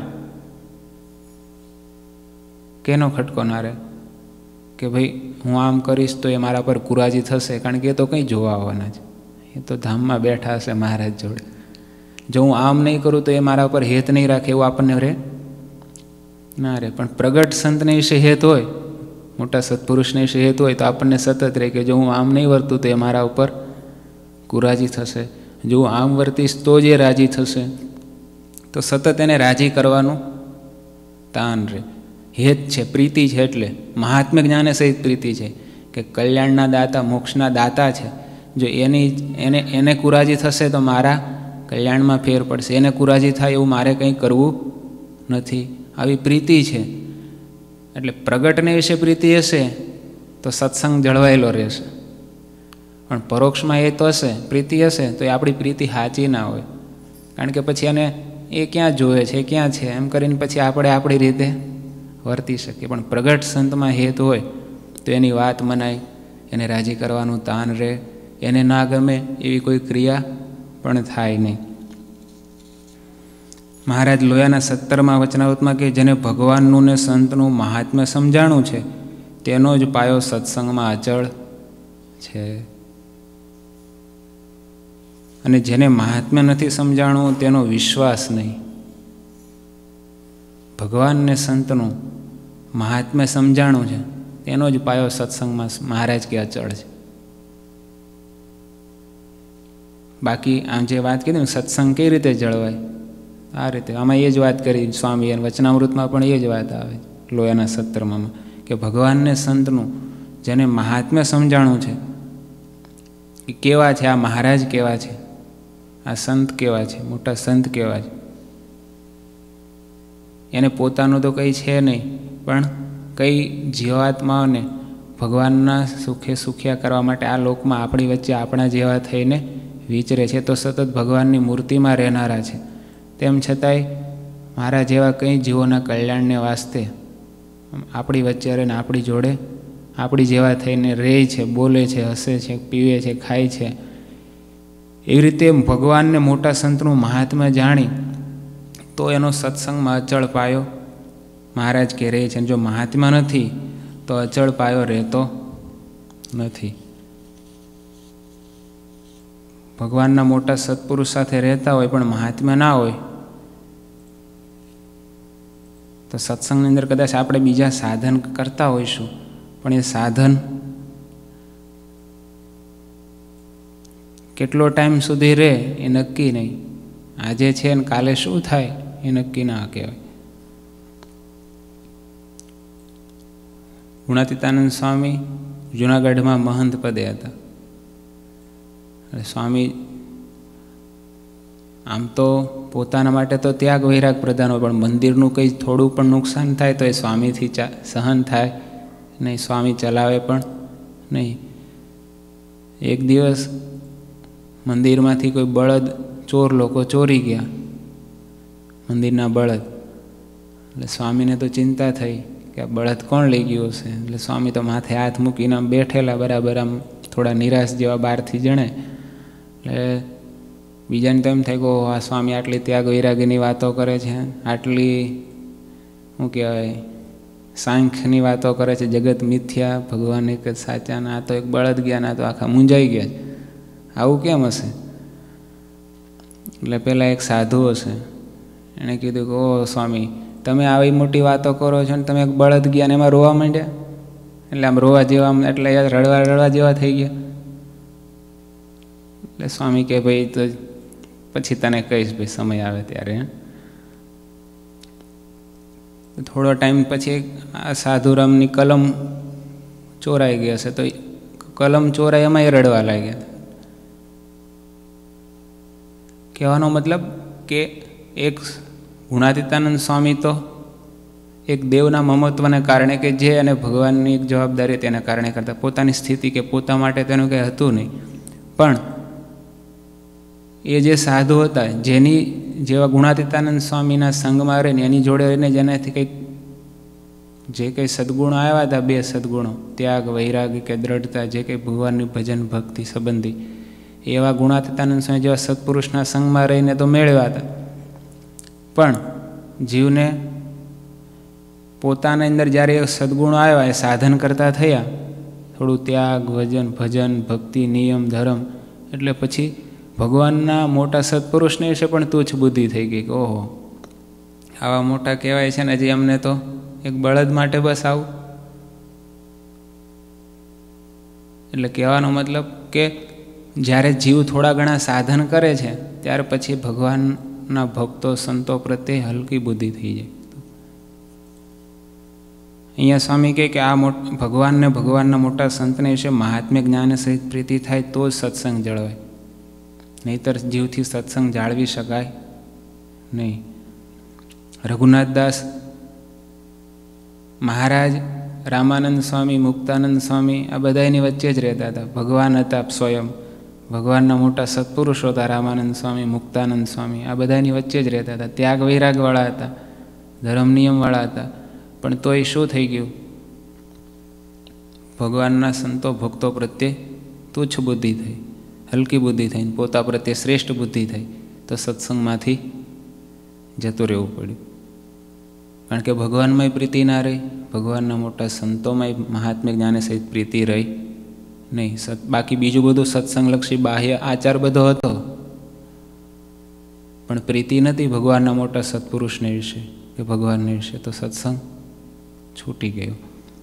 કેનો ખટકો ના રહે કે ભાઈ હું આમ કરીશ તો એ મારા પર કુરાજી થશે, કારણ કે એ તો કંઈ જોવા આવવાના છે, એ તો ધામમાં બેઠા હશે મહારાજ જોડે. જો હું આમ નહીં કરું તો એ મારા પર હેત નહીં રાખે એવું આપણને રહે ના રહે. પણ પ્રગટ સંતને વિશે હેત હોય, મોટા સત્પુરુષને વિશે હેત હોય તો આપણને સતત રહે કે જો હું આમ નહીં વર્તું તો એ મારા ઉપર કુરાજી થશે, જો હું આમ વર્તીશ તો જ એ રાજી થશે. તો સતત એને રાજી કરવાનું તાન રહે. હેત છે, પ્રીતિ છે, એટલે મહાત્મ્ય જ્ઞાને સહિત પ્રીતિ છે કે કલ્યાણના દાતા, મોક્ષના દાતા છે. જો એની એને એને કુરાજી થશે તો મારા કલ્યાણમાં ફેર પડશે, એને કુરાજી થાય એવું મારે કંઈ કરવું નથી. આવી પ્રીતિ છે. એટલે પ્રગટને વિશે પ્રીતિ હશે તો સત્સંગ જળવાયેલો રહેશે. પણ પરોક્ષમાં એ તો હશે, પ્રીતિ હશે તો એ આપણી પ્રીતિ સાચી ના હોય. કારણ કે પછી એને એ ક્યાં જોવે છે, ક્યાં છે એમ કરીને પછી આપણે આપણી રીતે વર્તી શકીએ. પણ પ્રગટ સંતમાં હેત હોય તો એની વાત મનાય, એને રાજી કરવાનું તાન રહે, એને ના ગમે એવી કોઈ ક્રિયા પણ થાય નહીં. મહારાજ લોયાના સત્તરમાં વચનાવતમાં કે જેને ભગવાનનું ને સંતનું મહાત્મ્ય સમજાણું છે તેનો જ પાયો સત્સંગમાં અચળ છે. અને જેને મહાત્મ્ય નથી સમજાણું તેનો વિશ્વાસ નહીં. ભગવાન ને સંતનું મહાત્મ્ય સમજાણું છે તેનો જ પાયો સત્સંગમાં મહારાજ કે અચળ છે. બાકી આમ જે વાત કીધી ને સત્સંગ કઈ રીતે જળવાય, આ રીતે આમાં એ જ વાત કરી સ્વામી. અને વચનામૃતમાં પણ એ જ વાત આવે લોયાના સત્તરમાં કે ભગવાનને સંતનું જેને મહાત્મ્ય સમજાણું છે એ કેવા છે, આ મહારાજ કેવા છે, આ સંત કેવા છે, મોટા સંત કેવા છે. એને પોતાનું તો કંઈ છે નહીં, પણ કઈ જીવાત્માઓને ભગવાનના સુખે સુખ્યા કરવા માટે આ લોકમાં આપણી વચ્ચે આપણા જેવા થઈને વિચરે છે. તો સતત ભગવાનની મૂર્તિમાં રહેનારા છે. તેમ છતાંય મારા જેવા કંઈ જીવોના કલ્યાણને વાસ્તે આપણી વચ્ચે રહીને આપણી જોડે આપણી જેવા થઈને રહે છે, બોલે છે, હસે છે, પીવે છે, ખાય છે. એવી રીતે ભગવાનને મોટા સંતનું મહાત્મ્ય જાણી તો એનો સત્સંગમાં અચળ પાયો મહારાજ કે રહે છે. જો મહાત્મા નથી તો અચળ પાયો રહેતો નથી. ભગવાનના મોટા સત્પુરુષ સાથે રહેતા હોય પણ મહાત્મ્ય ના હોય તો સત્સંગની અંદર કદાચ આપણે બીજા સાધન કરતા હોઈશું પણ એ સાધન કેટલો ટાઈમ સુધી રહે એ નક્કી નહીં. આજે છે ને કાલે શું થાય એ નક્કી ના કહેવાય. ગુણાતીતાનંદ સ્વામી જૂનાગઢમાં મહંત પદે હતા. સ્વામી આમ તો પોતાના માટે તો ત્યાગ વૈરાગ પ્રધાન હોય પણ મંદિરનું કંઈ થોડું પણ નુકસાન થાય તો એ સ્વામીથી ચા સહન થાય નહીં, સ્વામી ચલાવે પણ નહીં. એક દિવસ મંદિરમાંથી કોઈ બળદ ચોર લોકો ચોરી ગયા, મંદિરના બળદ. એટલે સ્વામીને તો ચિંતા થઈ કે આ બળદ કોણ લઈ ગયું હશે. એટલે સ્વામી તો માથે હાથ મૂકીને આમ બેઠેલા, બરાબર આમ થોડા નિરાશ જેવા બહારથી જણે. એટલે બીજાને તો એમ થાય કે આ સ્વામી આટલી ત્યાગ વૈરાગીની વાતો કરે છે, આટલી શું કહેવાય સાંખ્યની વાતો કરે છે, જગત મિથ્યા, ભગવાન એક જ સાચા, ના તો એક બળદ ગયા, ના તો આખા મૂંઝાઈ ગયા, આવું કેમ હશે. એટલે પહેલાં એક સાધુ હશે, એણે કીધું કે ઓ સ્વામી, તમે આવી મોટી વાતો કરો છો ને તમે એક બળદ ગયા ને એમાં રોવા માંડ્યા. એટલે આમ રોવા જેવા, આમ એટલે રડવા રડવા જેવા થઈ ગયા. એટલે સ્વામી કે ભાઈ તો પછી તને કહીશ ભાઈ, સમય આવે ત્યારે. થોડો ટાઈમ પછી આ સાધુરામની કલમ ચોરાઈ ગઈ હશે, તો કલમ ચોરાઈ એમાંય રડવા લાગ્યા. કહેવાનો મતલબ કે એક ગુણાતીતાનંદ સ્વામી તો એક દેવના મમત્વને કારણે કે જે અને ભગવાનની એક જવાબદારી તેને કારણે કરતા, પોતાની સ્થિતિ કે પોતા માટે તેનું કંઈ હતું નહીં. પણ એ જે સાધુ હતા, જેની જેવા ગુણાતીતાનંદ સ્વામીના સંગમાં રહીને એની જોડે રહીને જેનાથી કંઈક જે કંઈ સદગુણો આવ્યા હતા, બે સદગુણો ત્યાગ વૈરાગ કે દ્રઢતા, જે કંઈ ભગવાનની ભજન ભક્તિ સંબંધી, એવા ગુણાતીતાનંદ સ્વામી જેવા સત્પુરુષના સંગમાં રહીને તો મેળવ્યા હતા. પણ જીવને પોતાની અંદર જ્યારે એ સદગુણો આવ્યા, એ સાધન કરતા થયા, થોડું ત્યાગ ભજન ભજન ભક્તિ નિયમ ધર્મ, એટલે પછી ભગવાનના મોટા સત્પુરુષને વિશે પણ તુચ્છ બુદ્ધિ થઈ ગઈ કે ઓહો આવા મોટા કહેવાય છે ને હજી અમને તો એક બળદ માટે બસ આવું. એટલે કહેવાનો મતલબ કે જ્યારે જીવ થોડા ઘણા સાધન કરે છે ત્યાર પછી ભગવાનના ભક્તો સંતો પ્રત્યે હલકી બુદ્ધિ થઈ જાય. અહીંયા સ્વામી કહે કે આ મોટ ભગવાનને ભગવાનના મોટા સંતને વિશે મહાત્મ્ય જ્ઞાન સહિત પ્રીતિ થાય તો જ સત્સંગ જળવાય, નહીતર જીવથી સત્સંગ જાળવી શકાય નહીં. રઘુનાથદાસ મહારાજ, રામાનંદ સ્વામી, મુક્તાનંદ સ્વામી, આ બધા એની વચ્ચે જ રહેતા હતા. ભગવાન હતા સ્વયં, ભગવાનના મોટા સત્પુરુષો હતા રામાનંદ સ્વામી, મુક્તાનંદ સ્વામી, આ બધાની વચ્ચે જ રહેતા હતા. ત્યાગ વૈરાગવાળા હતા, ધર્મ નિયમવાળા હતા. પણ તોય શું થઈ ગયું, ભગવાનના સંતો ભક્તો પ્રત્યે તુચ્છ બુદ્ધિ થઈ, હલકી બુદ્ધિ થઈને પોતા પ્રત્યે શ્રેષ્ઠ બુદ્ધિ થઈ, તો સત્સંગમાંથી જતું રહેવું પડ્યું. કારણ કે ભગવાનમાં પ્રીતિ ના રહી, ભગવાનના મોટા સંતોમાં મહાત્મ્ય જ્ઞાને સહિત પ્રીતિ રહી નહીં. સત બાકી બીજું બધું સત્સંગલક્ષી બાહ્ય આચાર બધો હતો, પણ પ્રીતિ નથી ભગવાનના મોટા સત્પુરુષને વિશે કે ભગવાનને વિશે, તો સત્સંગ છૂટી ગયો.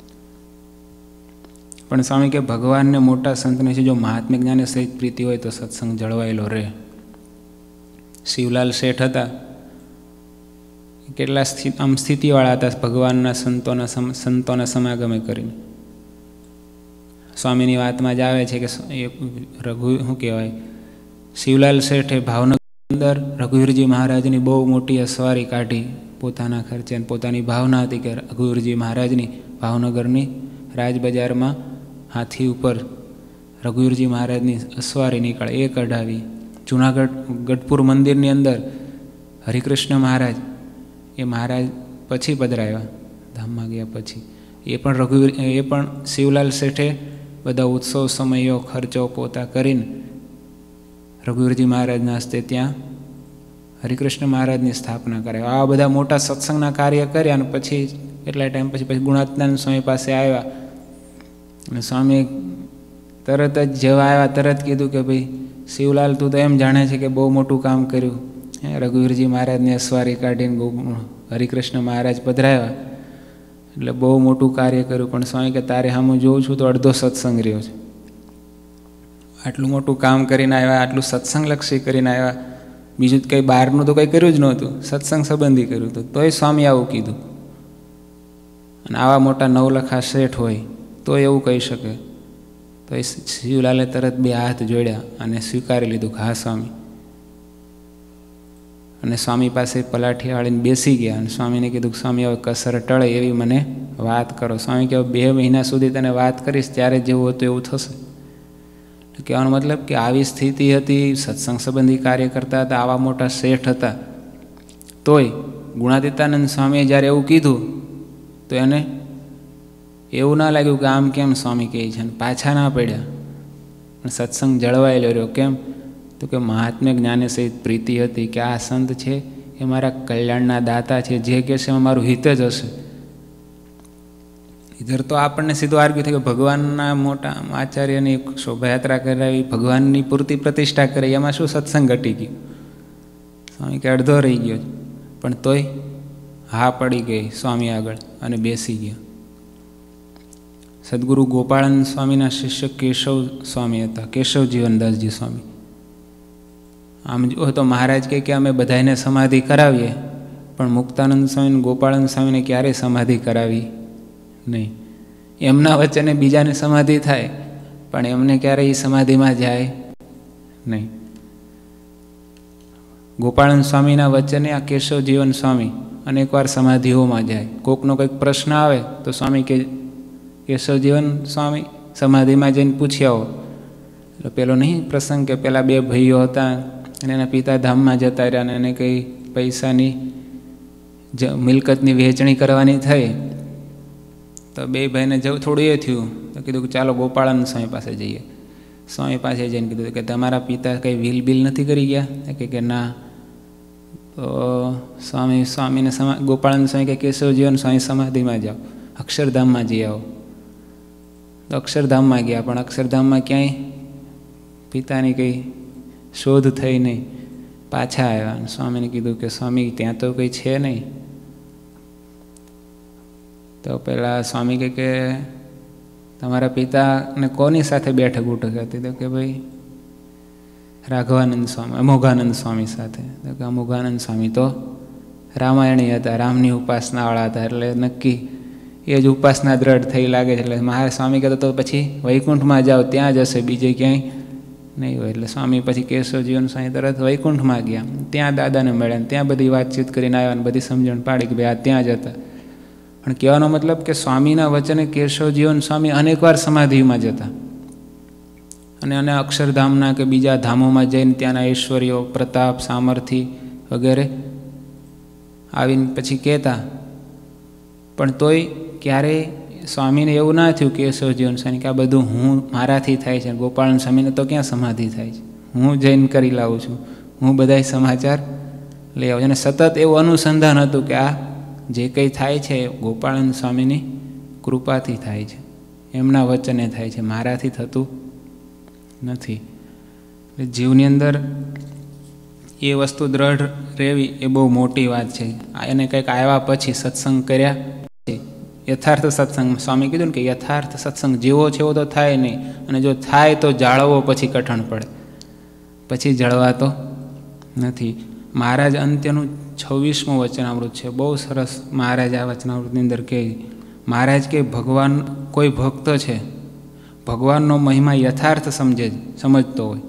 પણ સ્વામી કે ભગવાનને મોટા સંતને છે જો મહાત્મ્ય જ્ઞાને સહિત પ્રીતિ હોય તો સત્સંગ જળવાયેલો રહે. શિવલાલ શેઠ હતા, કેટલા આમ સ્થિતિવાળા હતા, ભગવાનના સંતોના સંતોના સમાગમે કરીને. સ્વામીની વાતમાં જ આવે છે કે રઘુ શું કહેવાય, શિવલાલ શેઠે ભાવનગર અંદર રઘુવીરજી મહારાજની બહુ મોટી અસવારી કાઢી પોતાના ખર્ચે. પોતાની ભાવના હતી કે રઘુવીરજી મહારાજની ભાવનગરની રાજબજારમાં હાથી ઉપર રઘુવીરજી મહારાજની અસવારી નીકળે, એ કઢાવી. જૂનાગઢ ગઢપુર મંદિરની અંદર હરિકૃષ્ણ મહારાજ, એ મહારાજ પછી પધરાવ્યા, ધામમાં ગયા પછી. એ પણ રઘુવીર એ પણ શિવલાલ શેઠે બધા ઉત્સવ સમયો ખર્ચો પોતા કરીને રઘુવીરજી મહારાજના હસ્તે ત્યાં હરિકૃષ્ણ મહારાજની સ્થાપના કરાવી. આ બધા મોટા સત્સંગના કાર્ય કર્યા અને પછી એટલા ટાઈમ પછી પછી ગુણાતીતાનંદ સ્વામી પાસે આવ્યા અને સ્વામી તરત જ જેવા આવ્યા તરત કીધું કે ભાઈ શિવલાલ તું તો એમ જાણે છે કે બહુ મોટું કામ કર્યું. હે રઘુવીરજી મહારાજની અસવારી કાઢીને ગો હરિકૃષ્ણ મહારાજ પધરાવ્યા એટલે બહુ મોટું કાર્ય કર્યું. પણ સ્વામી કે તારે સામું જોઉં છું તો અડધો સત્સંગ રહ્યો છે. આટલું મોટું કામ કરીને આવ્યા, આટલું સત્સંગલક્ષી કરીને આવ્યા, બીજું કંઈ બહારનું તો કંઈ કર્યું જ નહોતું, સત્સંગ સંબંધી કર્યું હતું. તોય સ્વામી આવું કીધું. અને આવા મોટા નવલખા શેઠ હોય તો એવું કહી શકે. તો એ શિવલાલે તરત બે હાથ જોડ્યા અને સ્વીકારી લીધું કે હા સ્વામી. અને સ્વામી પાસે પલાઠી વાળીને બેસી ગયા અને સ્વામીને કીધું કે સ્વામી હવે કસર ટળે એવી મને વાત કરો. સ્વામી કહે બે મહિના સુધી તને વાત કરીશ ત્યારે જેવું હતું એવું થશે. કહેવાનો મતલબ કે આવી સ્થિતિ હતી, સત્સંગ સંબંધી કાર્ય કરતા હતા, આવા મોટા શેઠ હતા, તોય ગુણાતીતાનંદ સ્વામીએ જ્યારે એવું કીધું તો એને એવું ના લાગ્યું કે આમ કેમ સ્વામી કહે છે, અને પાછા ના પડ્યા. પણ સત્સંગ જળવાયેલો રહ્યો. કેમ? તો કે મહાત્મ્ય જ્ઞાને સહિત પ્રીતિ હતી કે આ સંત છે એ મારા કલ્યાણના દાતા છે, જે કહેશે એમાં મારું હિત જ હશે. ઇધર તો આપણને સીધું આર્ગ્યુ થાય કે ભગવાનના મોટા આચાર્યની શોભાયાત્રા કરાવી, ભગવાનની પૂર્તિ પ્રતિષ્ઠા કરી, એમાં શું સત્સંગ ઘટી ગયું? સ્વામી કે અડધો રહી ગયો. પણ તોય હા પડી ગઈ સ્વામી આગળ અને બેસી ગયા. સદગુરુ ગોપાળાનંદ સ્વામીના શિષ્ય કેશવ સ્વામી હતા, કેશવ જીવનદાસજી સ્વામી. આમ જો તો મહારાજ કહે કે અમે બધાને સમાધિ કરાવીએ, પણ મુક્તાનંદ સ્વામી ગોપાળાનંદ સ્વામીને ક્યારેય સમાધિ કરાવી નહીં. એમના વચ્ચે બીજાને સમાધિ થાય પણ એમને ક્યારેય સમાધિમાં જાય નહીં. ગોપાળાનંદ સ્વામીના વચ્ચે આ કેશવ જીવન સ્વામી અનેકવાર સમાધિઓમાં જાય. કોકનો કંઈક પ્રશ્ન આવે તો સ્વામી કે કેશવ જીવન સ્વામી સમાધિમાં જઈને પૂછી આવો. એટલે પેલો નહીં પ્રસંગ કે પેલા બે ભાઈઓ હતા અને એના પિતા ધામમાં જતા રહ્યા અને એને કંઈ પૈસાની જ મિલકતની વહેંચણી કરવાની થઈ તો બે ભાઈને જવું થોડું એ થયું તો કીધું કે ચાલો ગોપાળાનંદ સ્વામી પાસે જઈએ. સ્વામી પાસે જઈને કીધું કે તમારા પિતા કંઈ વિલ બિલ નથી કરી ગયા? કે ના. તો સ્વામી સ્વામીને સમા ગોપાળાનંદ સ્વામી કે કેશવ જીવન સ્વામી સમાધિમાં જાઓ, અક્ષરધામમાં જઈ આવો. તો અક્ષરધામમાં ગયા, પણ અક્ષરધામમાં ક્યાંય પિતાની કંઈ શોધ થઈ નહીં. પાછા આવ્યા અને સ્વામીને કીધું કે સ્વામી ત્યાં તો કંઈ છે નહીં. તો પેલા સ્વામી કહે કે તમારા પિતાને કોની સાથે બેઠક ઉઠક હતી? તો કે ભાઈ રાઘવાનંદ સ્વામી, અમોઘાનંદ સ્વામી સાથે. તો કે અમોઘાનંદ સ્વામી તો રામાયણી હતા, રામની ઉપાસનાવાળા હતા, એટલે નક્કી એ જ ઉપાસના દ્રઢ થઈ લાગે છે. એટલે મહારાજ સ્વામી કહેતા તો પછી વૈકુંઠમાં જાઓ, ત્યાં જ હશે, બીજે ક્યાંય નહીં હોય. એટલે સ્વામી પછી કેશવ જીવન સ્વામી તરત વૈકુંઠમાં ગયા, ત્યાં દાદાને મળ્યા, ત્યાં બધી વાતચીત કરીને આવ્યા અને બધી સમજણ પાડી કે ભાઈ આ ત્યાં જ હતા. પણ કહેવાનો મતલબ કે સ્વામીના વચને કેશવ જીવન સ્વામી અનેકવાર સમાધિમાં જતા અને અને અક્ષરધામના કે બીજા ધામોમાં જઈને ત્યાંના ઐશ્વર્યો, પ્રતાપ, સામર્થ્ય વગેરે આવીને પછી કહેતા. પણ તોય ક્યારેય સ્વામીને એવું ના થયું કેશવ જીવન સ્વામી કે આ બધું હું મારાથી થાય છે, ગોપાળન સ્વામીને તો ક્યાં સમાધિ થાય છે, હું જઈને કરી લાવું છું, હું બધાય સમાચાર લઈ આવું છું. અને સતત એવું અનુસંધાન હતું કે આ જે કંઈ થાય છે ગોપાળન સ્વામીની કૃપાથી થાય છે, એમના વચને થાય છે, મારાથી થતું નથી. એટલે જીવની અંદર એ વસ્તુ દ્રઢ રહેવી એ બહુ મોટી વાત છે. એને કંઈક આવ્યા પછી સત્સંગ કર્યા યથાર્થ સત્સંગ, સ્વામી કીધું ને કે યથાર્થ સત્સંગ જેવો છે એવો તો થાય નહીં, અને જો થાય તો જાળવવો પછી કઠણ પડે, પછી જળવાતો નથી. મહારાજ અંત્યનું છવ્વીસમું વચનામૃત છે, બહુ સરસ. મહારાજ આ વચનામૃતની અંદર કહે, મહારાજ કે ભગવાન કોઈ ભક્ત છે, ભગવાનનો મહિમા યથાર્થ સમજે સમજતો હોય,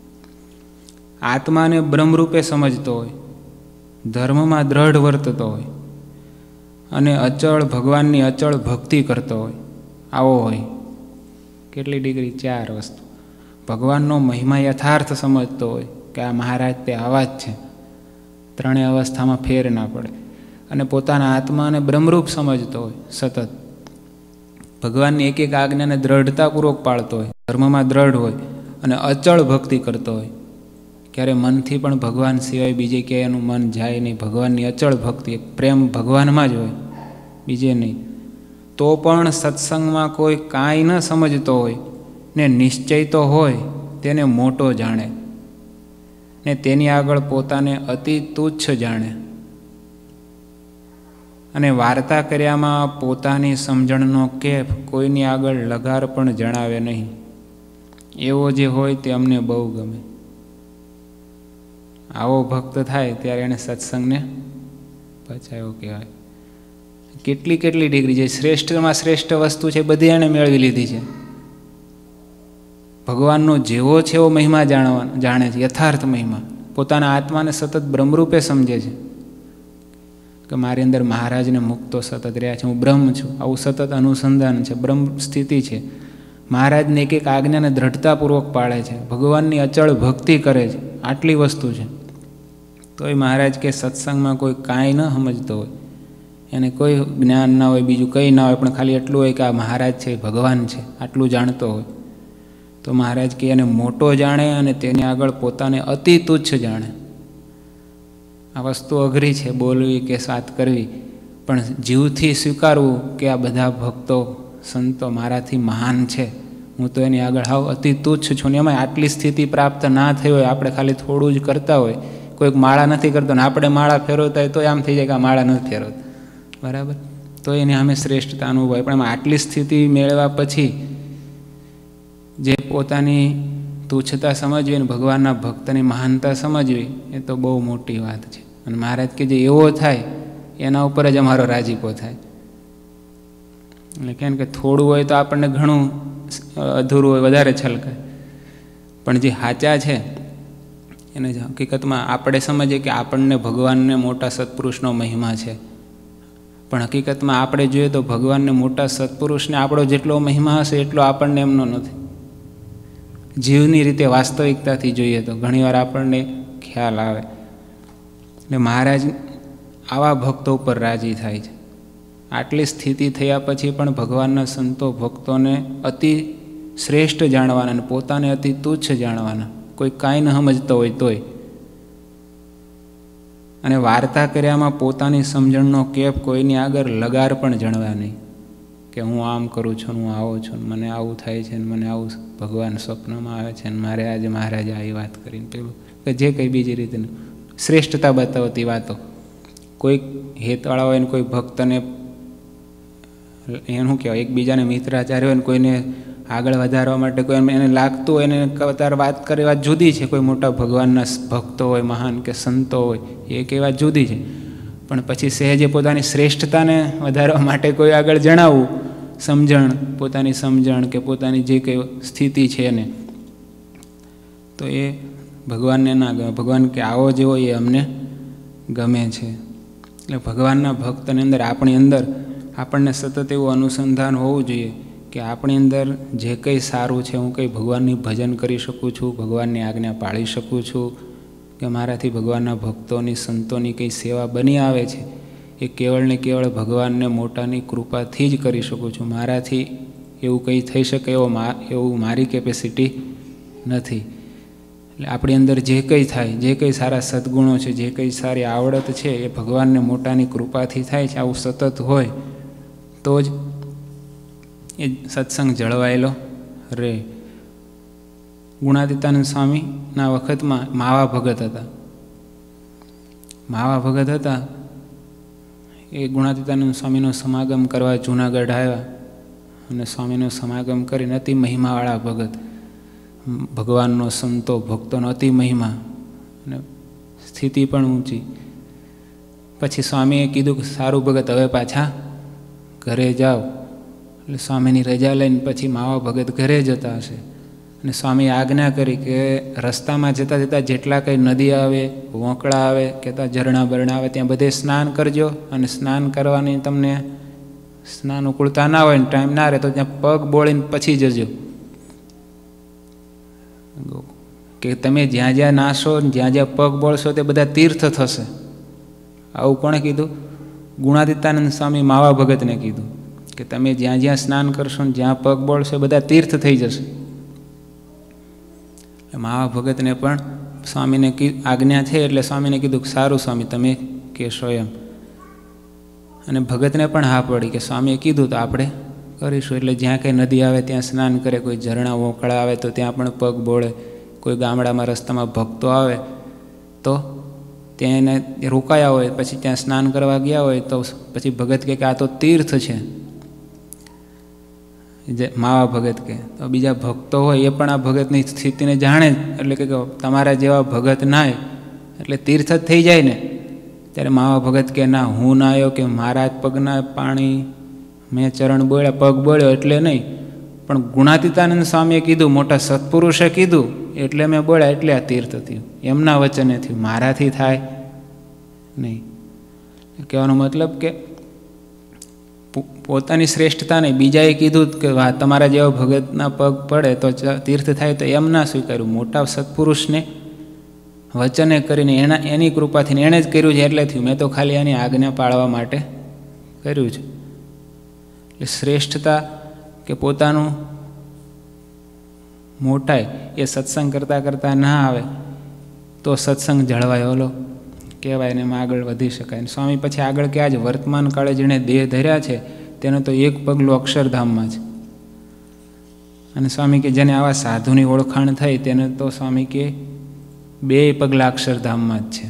આત્માને બ્રહ્મરૂપે સમજતો હોય, ધર્મમાં દ્રઢ વર્તતો હોય અને અચળ ભગવાનની અચળ ભક્તિ કરતો હોય, આવો હોય. કેટલી ડિગ્રી? ચાર વસ્તુ. ભગવાનનો મહિમા યથાર્થ સમજતો હોય કે આ મહારાજ તે આવા જ છે, ત્રણેય અવસ્થામાં ફેર ના પડે, અને પોતાના આત્માને બ્રહ્મરૂપ સમજતો હોય, સતત ભગવાનની એક એક આજ્ઞાને દ્રઢતાપૂર્વક પાળતો હોય, ધર્મમાં દ્રઢ હોય અને અચળ ભક્તિ કરતો હોય. ક્યારે મનથી પણ ભગવાન સિવાય બીજે ક્યાંય એનું મન જાય નહીં. ભગવાનની અચળ ભક્તિ, પ્રેમ ભગવાનમાં જ હોય, બીજે નહીં. તો પણ સત્સંગમાં કોઈ કાંઈ ન સમજતો હોય ને નિશ્ચય તો હોય તેને મોટો જાણે, ને તેની આગળ પોતાને અતિ તુચ્છ જાણે અને વાર્તા કર્યામાં પોતાની સમજણનો કેફ કોઈની આગળ લગાર પણ જણાવે નહીં, એવો જે હોય તે અમને બહુ ગમે. આવો ભક્ત થાય ત્યારે એને સત્સંગને પચાવ્યો કહેવાય. કેટલી કેટલી ડિગ્રી છે, શ્રેષ્ઠમાં શ્રેષ્ઠ વસ્તુ છે બધી એણે મેળવી લીધી છે. ભગવાનનો જેવો છે એવો મહિમા જાણવા જાણે છે, યથાર્થ મહિમા. પોતાના આત્માને સતત બ્રહ્મરૂપે સમજે છે કે મારી અંદર મહારાજને મુક્તો સતત રહ્યા છે, હું બ્રહ્મ છું. આવું સતત અનુસંધાન છે, બ્રહ્મ સ્થિતિ છે. મહારાજને એક એક આજ્ઞાને દ્રઢતાપૂર્વક પાળે છે, ભગવાનની અચળ ભક્તિ કરે છે. આટલી વસ્તુ છે તોય મહારાજ કે સત્સંગમાં કોઈ કાંઈ ન સમજતો હોય, એને કોઈ જ્ઞાન ના હોય, બીજું કંઈ ના હોય, પણ ખાલી એટલું હોય કે આ મહારાજ છે, ભગવાન છે, આટલું જાણતો હોય તો મહારાજ કે એને મોટો જાણે અને તેની આગળ પોતાને અતિ તુચ્છ જાણે. આ વસ્તુ અઘરી છે બોલવી કે વાત કરવી, પણ જીવથી સ્વીકારવું કે આ બધા ભક્તો સંતો મારાથી મહાન છે, હું તો એની આગળ હાવ અતિ તુચ્છ છું. ને એમાં આટલી સ્થિતિ પ્રાપ્ત ના થઈ હોય, આપણે ખાલી થોડું જ કરતા હોય, કોઈક માળા નથી કરતો ને આપણે માળા ફેરવતા હોય તો આમ થઈ જાય કે આ માળા નથી ફેરવતા, બરાબર, તો એની સામે શ્રેષ્ઠતા અનુભવ હોય. પણ એમાં આટલી સ્થિતિ મેળવ્યા પછી જે પોતાની તુચ્છતા સમજવી અને ભગવાનના ભક્તની મહાનતા સમજવી એ તો બહુ મોટી વાત છે. અને મહારાજ કે જે એવો થાય એના ઉપર જ અમારો રાજીપો થાય. એટલે કેમ કે થોડું હોય તો આપણને ઘણું અધૂરું હોય, વધારે છલકાય, પણ જે સાચા છે એને હકીકતમાં આપણે સમજીએ કે આપણને ભગવાનને મોટા સત્પુરુષનો મહિમા છે, પણ હકીકતમાં આપણે જોઈએ તો ભગવાનને મોટા સત્પુરુષને આપણો જેટલો મહિમા હશે એટલો આપણને એમનો નથી. જીવની રીતે વાસ્તવિકતાથી જોઈએ તો ઘણીવાર આપણને ખ્યાલ આવે. એટલે મહારાજ આવા ભક્તો ઉપર રાજી થાય છે. આટલી સ્થિતિ થયા પછી પણ ભગવાનના સંતો ભક્તોને અતિ શ્રેષ્ઠ જાણવાના અને પોતાને અતિ તુચ્છ જાણવાના, કોઈ કાંઈ ન સમજતો હોય તોય. અને વાર્તા કર્યામાં પોતાની સમજણનો કેપ કોઈની આગળ લગાર પણ જણવા નહીં કે હું આમ કરું છું, હું આવો છું, મને આવું થાય છે, મને આવું ભગવાન સ્વપ્નમાં આવે છે, મારે આજે મહારાજે આવી વાત કરીને પેલું કે જે કંઈ બીજી રીતે શ્રેષ્ઠતા બતાવતી વાતો. કોઈક હેતવાળા હોય ને કોઈ ભક્તને એનું કહેવાય એકબીજાને મિત્રાચાર્ય હોય ને કોઈને આગળ વધારવા માટે કોઈ એને લાગતું હોય એને તાર વાત કરી વાત જુદી છે. કોઈ મોટા ભગવાનના ભક્તો હોય, મહાન કે સંતો હોય, એ કઈ વાત જુદી છે, પણ પછી સહેજે પોતાની શ્રેષ્ઠતાને વધારવા માટે કોઈ આગળ જણાવવું, સમજણ, પોતાની સમજણ કે પોતાની જે કંઈ સ્થિતિ છે એને, તો એ ભગવાનને ના ગમે. ભગવાન કે આવો જેવો એ અમને ગમે છે. એટલે ભગવાનના ભક્તની અંદર આપણી અંદર આપણને સતત એવું અનુસંધાન હોવું જોઈએ કે આપણી અંદર જે કંઈ સારું છે, હું કંઈ ભગવાનની ભજન કરી શકું છું, ભગવાનની આજ્ઞા પાળી શકું છું, કે મારાથી ભગવાનના ભક્તોની સંતોની કંઈ સેવા બની આવે છે, એ કેવળ ને કેવળ ભગવાનને મોટાની કૃપાથી જ કરી શકું છું. મારાથી એવું કંઈ થઈ શકે એવો એવું મારી કેપેસિટી નથી. એટલે આપણી અંદર જે કંઈ થાય, જે કંઈ સારા સદ્ગુણો છે, જે કંઈ સારી આવડત છે, એ ભગવાનને મોટાની કૃપાથી થાય છે. આવું સતત હોય તો જ એ સત્સંગ જળવાયેલો રહે. ગુણાતીતાનંદ સ્વામીના વખતમાં માવા ભગત હતા. માવા ભગત હતા એ ગુણાતીતાનંદ સ્વામીનો સમાગમ કરવા જૂનાગઢ આવ્યા અને સ્વામીનો સમાગમ કરીને અતિ મહિમાવાળા ભગત, ભગવાનનો સંતો ભક્તોનો અતિ મહિમા અને સ્થિતિ પણ ઊંચી. પછી સ્વામીએ કીધું કે સારું ભગત હવે પાછા ઘરે જાઓ. એટલે સ્વામીની રજા લઈને પછી માવા ભગત ઘરે જતા હશે અને સ્વામીએ આજ્ઞા કરી કે રસ્તામાં જતાં જતાં જેટલા કંઈ નદી આવે, વોંકળા આવે કે ત્યાં ઝરણા બરણા આવે ત્યાં બધે સ્નાન કરજો, અને સ્નાન કરવાની તમને સ્નાન ઉકળતા ના હોય ને ટાઈમ ના રહે તો ત્યાં પગ બોળીને પછી જજો, કે તમે જ્યાં જ્યાં નાશો જ્યાં જ્યાં પગ બોળશો તે બધા તીર્થ થશે. આવું કોણે કીધું? ગુણાતીતાનંદ સ્વામી માવા ભગતને કીધું કે તમે જ્યાં જ્યાં સ્નાન કરશો ને જ્યાં પગ બોળશો બધા તીર્થ થઈ જશે. માવા ભગતને પણ સ્વામીને આજ્ઞા છે એટલે સ્વામીને કીધું કે સારું સ્વામી તમે કહેશો એમ. અને ભગતને પણ હા પડી કે સ્વામીએ કીધું તો આપણે કરીશું. એટલે જ્યાં કંઈ નદી આવે ત્યાં સ્નાન કરે, કોઈ ઝરણા વોંકળા આવે તો ત્યાં પણ પગ બોળે, કોઈ ગામડામાં રસ્તામાં ભક્તો આવે તો ત્યાં એને રોકાયા હોય, પછી ત્યાં સ્નાન કરવા ગયા હોય તો પછી ભગત કહે કે આ તો તીર્થ છે, જે માવા ભગત કહે. તો બીજા ભક્તો હોય એ પણ આ ભગતની સ્થિતિને જાણે જ, એટલે કે તમારા જેવા ભગત નાય એટલે તીર્થ જ થઈ જાય ને. ત્યારે માવા ભગત કે ના, હું ના આવ્યો કે મારા જ પગના પાણી મેં ચરણ બોળ્યા, પગ બોળ્યો એટલે નહીં, પણ ગુણાતીતાનંદ સ્વામીએ કીધું, મોટા સત્પુરુષે કીધું એટલે મેં બોળ્યા, એટલે આ તીર્થ થયું. એમના વચને થયું, મારાથી થાય નહીં. કહેવાનો મતલબ કે પોતાની શ્રેષ્ઠતા નહીં, બીજાએ કીધું કે વાહ તમારા જેવા ભગતના પગ પડે તો તીર્થ થાય, તો એમ ના સ્વીકાર્યું. મોટા સત્પુરુષને વચને કરીને એના એની કૃપાથી એણે જ કર્યું છે એટલે થયું. મેં તો ખાલી એની આજ્ઞા પાળવા માટે કર્યું છે. એટલે શ્રેષ્ઠતા કે પોતાનું મોટાઈ એ સત્સંગ કરતાં કરતાં ના આવે તો સત્સંગ જળવાય, ઓલો કહેવાય ને એમાં આગળ વધી શકાય. સ્વામી પછી આગળ કે આજ વર્તમાન કાળે જેણે દેહ ધર્યા છે તેનો તો એક પગલું અક્ષરધામમાં છે. અને સ્વામી કે જેને આવા સાધુની ઓળખાણ થઈ તેને તો સ્વામી કે બે પગલા અક્ષરધામમાં જ છે.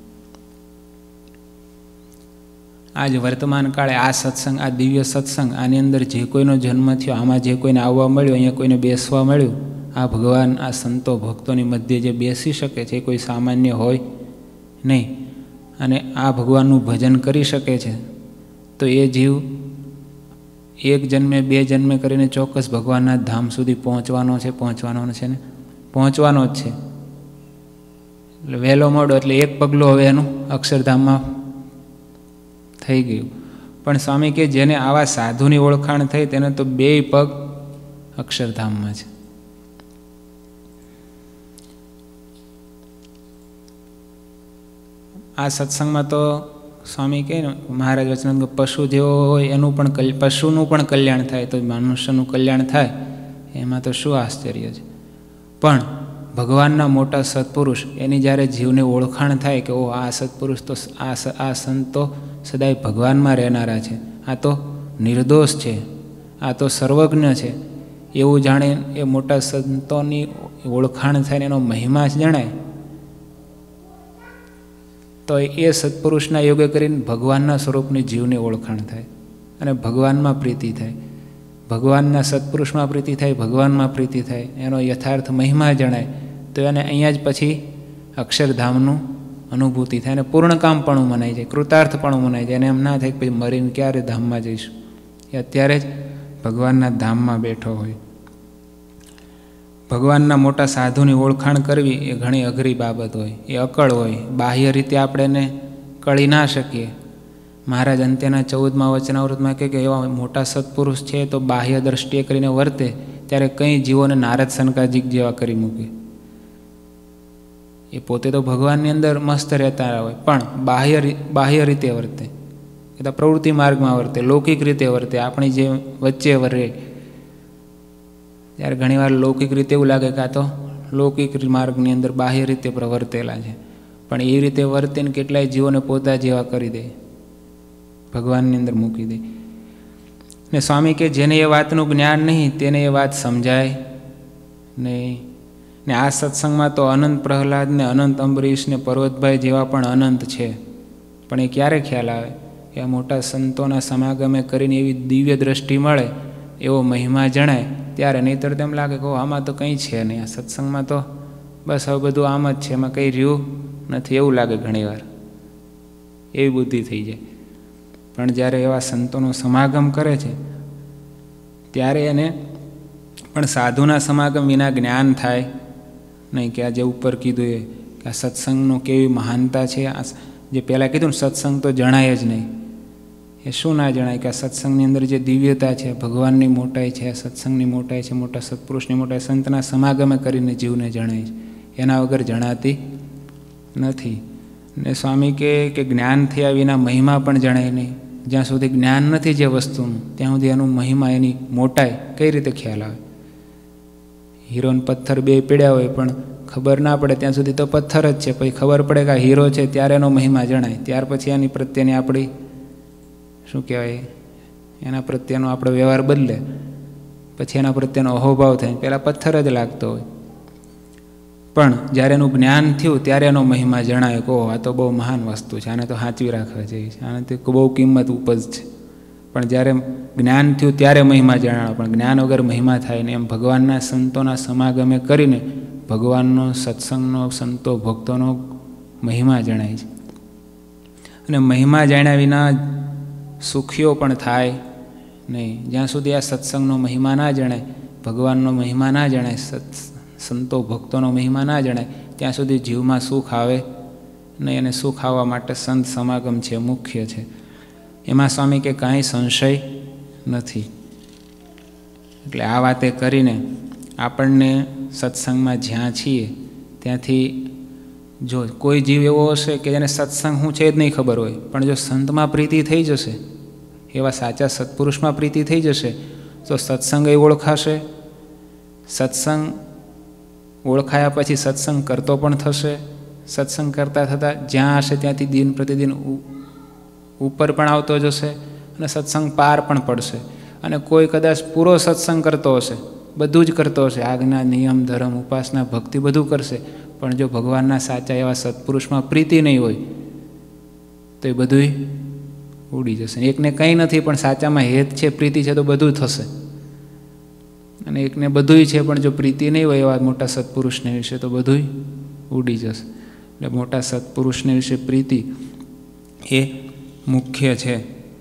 આજ વર્તમાન કાળે આ સત્સંગ, આ દિવ્ય સત્સંગ, આની અંદર જે કોઈનો જન્મ થયો, આમાં જે કોઈને આવવા મળ્યું, અહીંયા કોઈને બેસવા મળ્યું, આ ભગવાન આ સંતો ભક્તોની મધ્યે જે બેસી શકે છે એ કોઈ સામાન્ય હોય નહીં. અને આ ભગવાનનું ભજન કરી શકે છે તો એ જીવ એક જન્મે બે જન્મે કરીને ચોક્કસ ભગવાનના ધામ સુધી પહોંચવાનો છે પહોંચવાનો છે ને પહોંચવાનો જ છે. એટલે વહેલો મોડો એટલે એક પગલું હવે એનું અક્ષરધામમાં થઈ ગયું. પણ સ્વામી કે જેને આવા સાધુની ઓળખાણ થઈ તેને તો બે પગ અક્ષરધામમાં છે. આ સત્સંગમાં તો સ્વામી કહે ને, મહારાજ વચનાનંદ પશુ જેવો હોય એનું પણ પશુનું પણ કલ્યાણ થાય તો મનુષ્યનું કલ્યાણ થાય, એમાં તો શું આશ્ચર્ય છે. પણ ભગવાનના મોટા સત્પુરુષ એની જ્યારે જીવને ઓળખાણ થાય કે ઓ આ સત્પુરુષ તો આ આ સંતો સદાય ભગવાનમાં રહેનારા છે, આ તો નિર્દોષ છે, આ તો સર્વજ્ઞ છે, એવું જાણે એ મોટા સંતોની ઓળખાણ થાય, એનો મહિમા જ જણાય, તો એ સત્પુરુષના યોગે કરીને ભગવાનના સ્વરૂપની જીવની ઓળખાણ થાય અને ભગવાનમાં પ્રીતિ થાય. ભગવાનના સત્પુરુષમાં પ્રીતિ થાય, ભગવાનમાં પ્રીતિ થાય, એનો યથાર્થ મહિમા જણાય, તો એને અહીંયા જ પછી અક્ષરધામનું અનુભૂતિ થાય અને પૂર્ણકામપણું મનાઈ જાય, કૃતાર્થપણું મનાઈ જાય. અને એમ ના થાય કે પછી મરીને ક્યારે ધામમાં જઈશું, એ અત્યારે જ ભગવાનના ધામમાં બેઠો હોય. ભગવાનના મોટા સાધુની ઓળખાણ કરવી એ ઘણી અઘરી બાબત હોય, એ અકળ હોય, બાહ્ય રીતે આપણે એને કળી ના શકીએ. મહારાજ અંત્યના ચૌદમા વચનાવૃતમાં કહે કે એવા મોટા સત્પુરુષ છે તો બાહ્ય દ્રષ્ટિએ કરીને વર્તે ત્યારે કંઈ જીવોને નારદ સનકાજીક જેવા કરી મૂકે. એ પોતે તો ભગવાનની અંદર મસ્ત રહેતા હોય પણ બાહ્ય બાહ્ય રીતે વર્તે, એ તો પ્રવૃત્તિ માર્ગમાં વર્તે, લૌકિક રીતે વર્તે, આપણી જે વચ્ચે વરે. ત્યારે ઘણીવાર લૌકિક રીતે એવું લાગે કે આ તો લૌકિક માર્ગની અંદર બાહ્ય રીતે પ્રવર્તેલા છે, પણ એ રીતે વર્તીને કેટલાય જીવોને પોતા જેવા કરી દે, ભગવાનની અંદર મૂકી દે. ને સ્વામી કે જેને એ વાતનું જ્ઞાન નહીં તેને એ વાત સમજાય નહીં. ને આ સત્સંગમાં તો અનંત પ્રહલાદ ને અનંત અંબરીશ ને પર્વતભાઈ જેવા પણ અનંત છે, પણ એ ક્યારે ખ્યાલ આવે કે આ મોટા સંતોના સમાગમે કરીને એવી દિવ્ય દ્રષ્ટિ મળે, એવો મહિમા જણાય ત્યારે. નહીંતર તેમ લાગે કે આમાં તો કંઈ છે નહીં, આ સત્સંગમાં તો બસ હવે બધું આમ જ છે, એમાં કંઈ રહ્યું નથી એવું લાગે ઘણીવાર, એવી બુદ્ધિ થઈ જાય. પણ જ્યારે એવા સંતોનો સમાગમ કરે છે ત્યારે એને પણ સાધુના સમાગમ વિના જ્ઞાન થાય નહીં. કે આ જે ઉપર કીધું એ કે આ સત્સંગનું કેવી મહાનતા છે, આ જે પહેલાં કીધું ને સત્સંગ તો જણાય જ નહીં, એ શું ના જણાય કે આ સત્સંગની અંદર જે દિવ્યતા છે, ભગવાનની મોટાઈ છે, સત્સંગની મોટાઈ છે, મોટા સત્પુરુષની મોટાઈ સંતના સમાગમે કરીને જીવને જણાય છે, એના વગર જણાતી નથી. ને સ્વામી કહે કે જ્ઞાન થયા વિના મહિમા પણ જણાય નહીં. જ્યાં સુધી જ્ઞાન નથી જે વસ્તુનું ત્યાં સુધી એનું મહિમા, એની મોટાઈ કઈ રીતે ખ્યાલ આવે. હીરો ને પથ્થર બે પીડ્યા હોય પણ ખબર ના પડે ત્યાં સુધી તો પથ્થર જ છે, પછી ખબર પડે કે આ હીરો છે ત્યારે એનો મહિમા જણાય, ત્યાર પછી એની પ્રત્યેની આપણી શું કહેવાય એના પ્રત્યેનો આપણો વ્યવહાર બદલે, પછી એના પ્રત્યેનો અહોભાવ થાય. પહેલાં પથ્થર જ લાગતો હોય પણ જ્યારે એનું જ્ઞાન થયું ત્યારે એનો મહિમા જણાય કે ઓહ આ તો બહુ મહાન વસ્તુ છે, આને તો સાચવી રાખવા જેવી છે, આને તો બહુ કિંમત ઉપજ છે. પણ જ્યારે જ્ઞાન થયું ત્યારે મહિમા જણાયો. પણ જ્ઞાન વગર મહિમા થાય ને એમ ભગવાનના સંતોના સમાગમે કરીને ભગવાનનો સત્સંગનો સંતો ભક્તોનો મહિમા જણાય છે. અને મહિમા જાણ્યા વિના સુખીઓ પણ થાય નહીં. જ્યાં સુધી આ સત્સંગનો મહિમા ના જણાય, ભગવાનનો મહિમા ના જણાય, સત્ સંતો ભક્તોનો મહિમા ના જણાય, ત્યાં સુધી જીવમાં સુખ આવે નહીં. અને સુખ આવવા માટે સંત સમાગમ છે મુખ્ય છે. એમાં સ્વામી કે કાંઈ સંશય નથી. એટલે આ વાતે કરીને આપણને સત્સંગમાં જ્યાં છીએ ત્યાંથી જો કોઈ જીવ એવો હશે કે જેને સત્સંગ શું છે જ નહીં ખબર હોય, પણ જો સંતમાં પ્રીતિ થઈ જશે, એવા સાચા સત્પુરુષમાં પ્રીતિ થઈ જશે, તો સત્સંગ એ ઓળખાશે. સત્સંગ ઓળખાયા પછી સત્સંગ કરતો પણ થશે. સત્સંગ કરતાં થતાં જ્યાં હશે ત્યાંથી દિન પ્રતિદિન ઉપર પણ આવતો જશે અને સત્સંગ પાર પણ પડશે. અને કોઈ કદાચ પૂરો સત્સંગ કરતો હશે, બધું જ કરતો હશે, આજ્ઞા નિયમ ધર્મ ઉપાસના ભક્તિ બધું કરશે, પણ જો ભગવાનના સાચા એવા સત્પુરુષમાં પ્રીતિ નહીં હોય તો એ બધું ઉડી જશે. એકને કંઈ નથી પણ સાચામાં હેત છે, પ્રીતિ છે, તો બધું થશે. અને એકને બધુંય છે પણ જો પ્રીતિ નહીં હોય એવા મોટા સત્પુરુષને વિશે તો બધુંય ઉડી જશે. એટલે મોટા સત્પુરુષને વિશે પ્રીતિ એ મુખ્ય છે.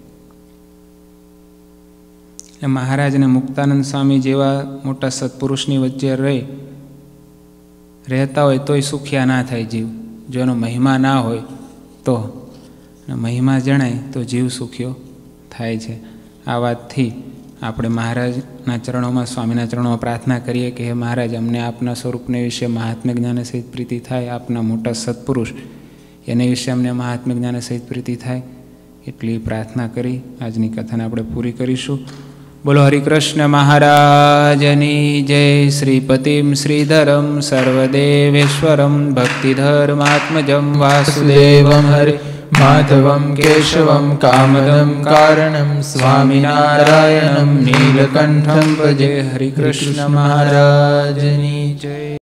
એ મહારાજને મુક્તાનંદ સ્વામી જેવા મોટા સત્પુરુષની વચ્ચે રહી રહેતા હોય તોય સુખિયા ના થાય જીવ. જો એનો મહિમા ના હોય તો, મહિમા જણાય તો જીવ સુખ્યો થાય છે. આ વાતથી આપણે મહારાજના ચરણોમાં, સ્વામીના ચરણોમાં પ્રાર્થના કરીએ કે હે મહારાજ, અમને આપના સ્વરૂપને વિશે મહાત્મ્ય જ્ઞાન સહિત પ્રીતિ થાય. આપના મોટા સત્પુરુષ એને વિશે અમને મહાત્મ્ય જ્ઞાન સહિત પ્રીતિ થાય, એટલી પ્રાર્થના કરી આજની કથાને આપણે પૂરી કરીશું. બોલો હરિકૃષ્ણ મહારાજની જય. શ્રીપતિમ શ્રીધરમ સર્વદેવેશ્વરમ ભક્તિધર્માત્મજમ વાસુદેવમ હરે માધવમ કેશવમ કામદમ કારણમ સ્વામિનારાયણમ નીલકંઠમ ભજે. હરિકૃષ્ણ મહારાજની જય.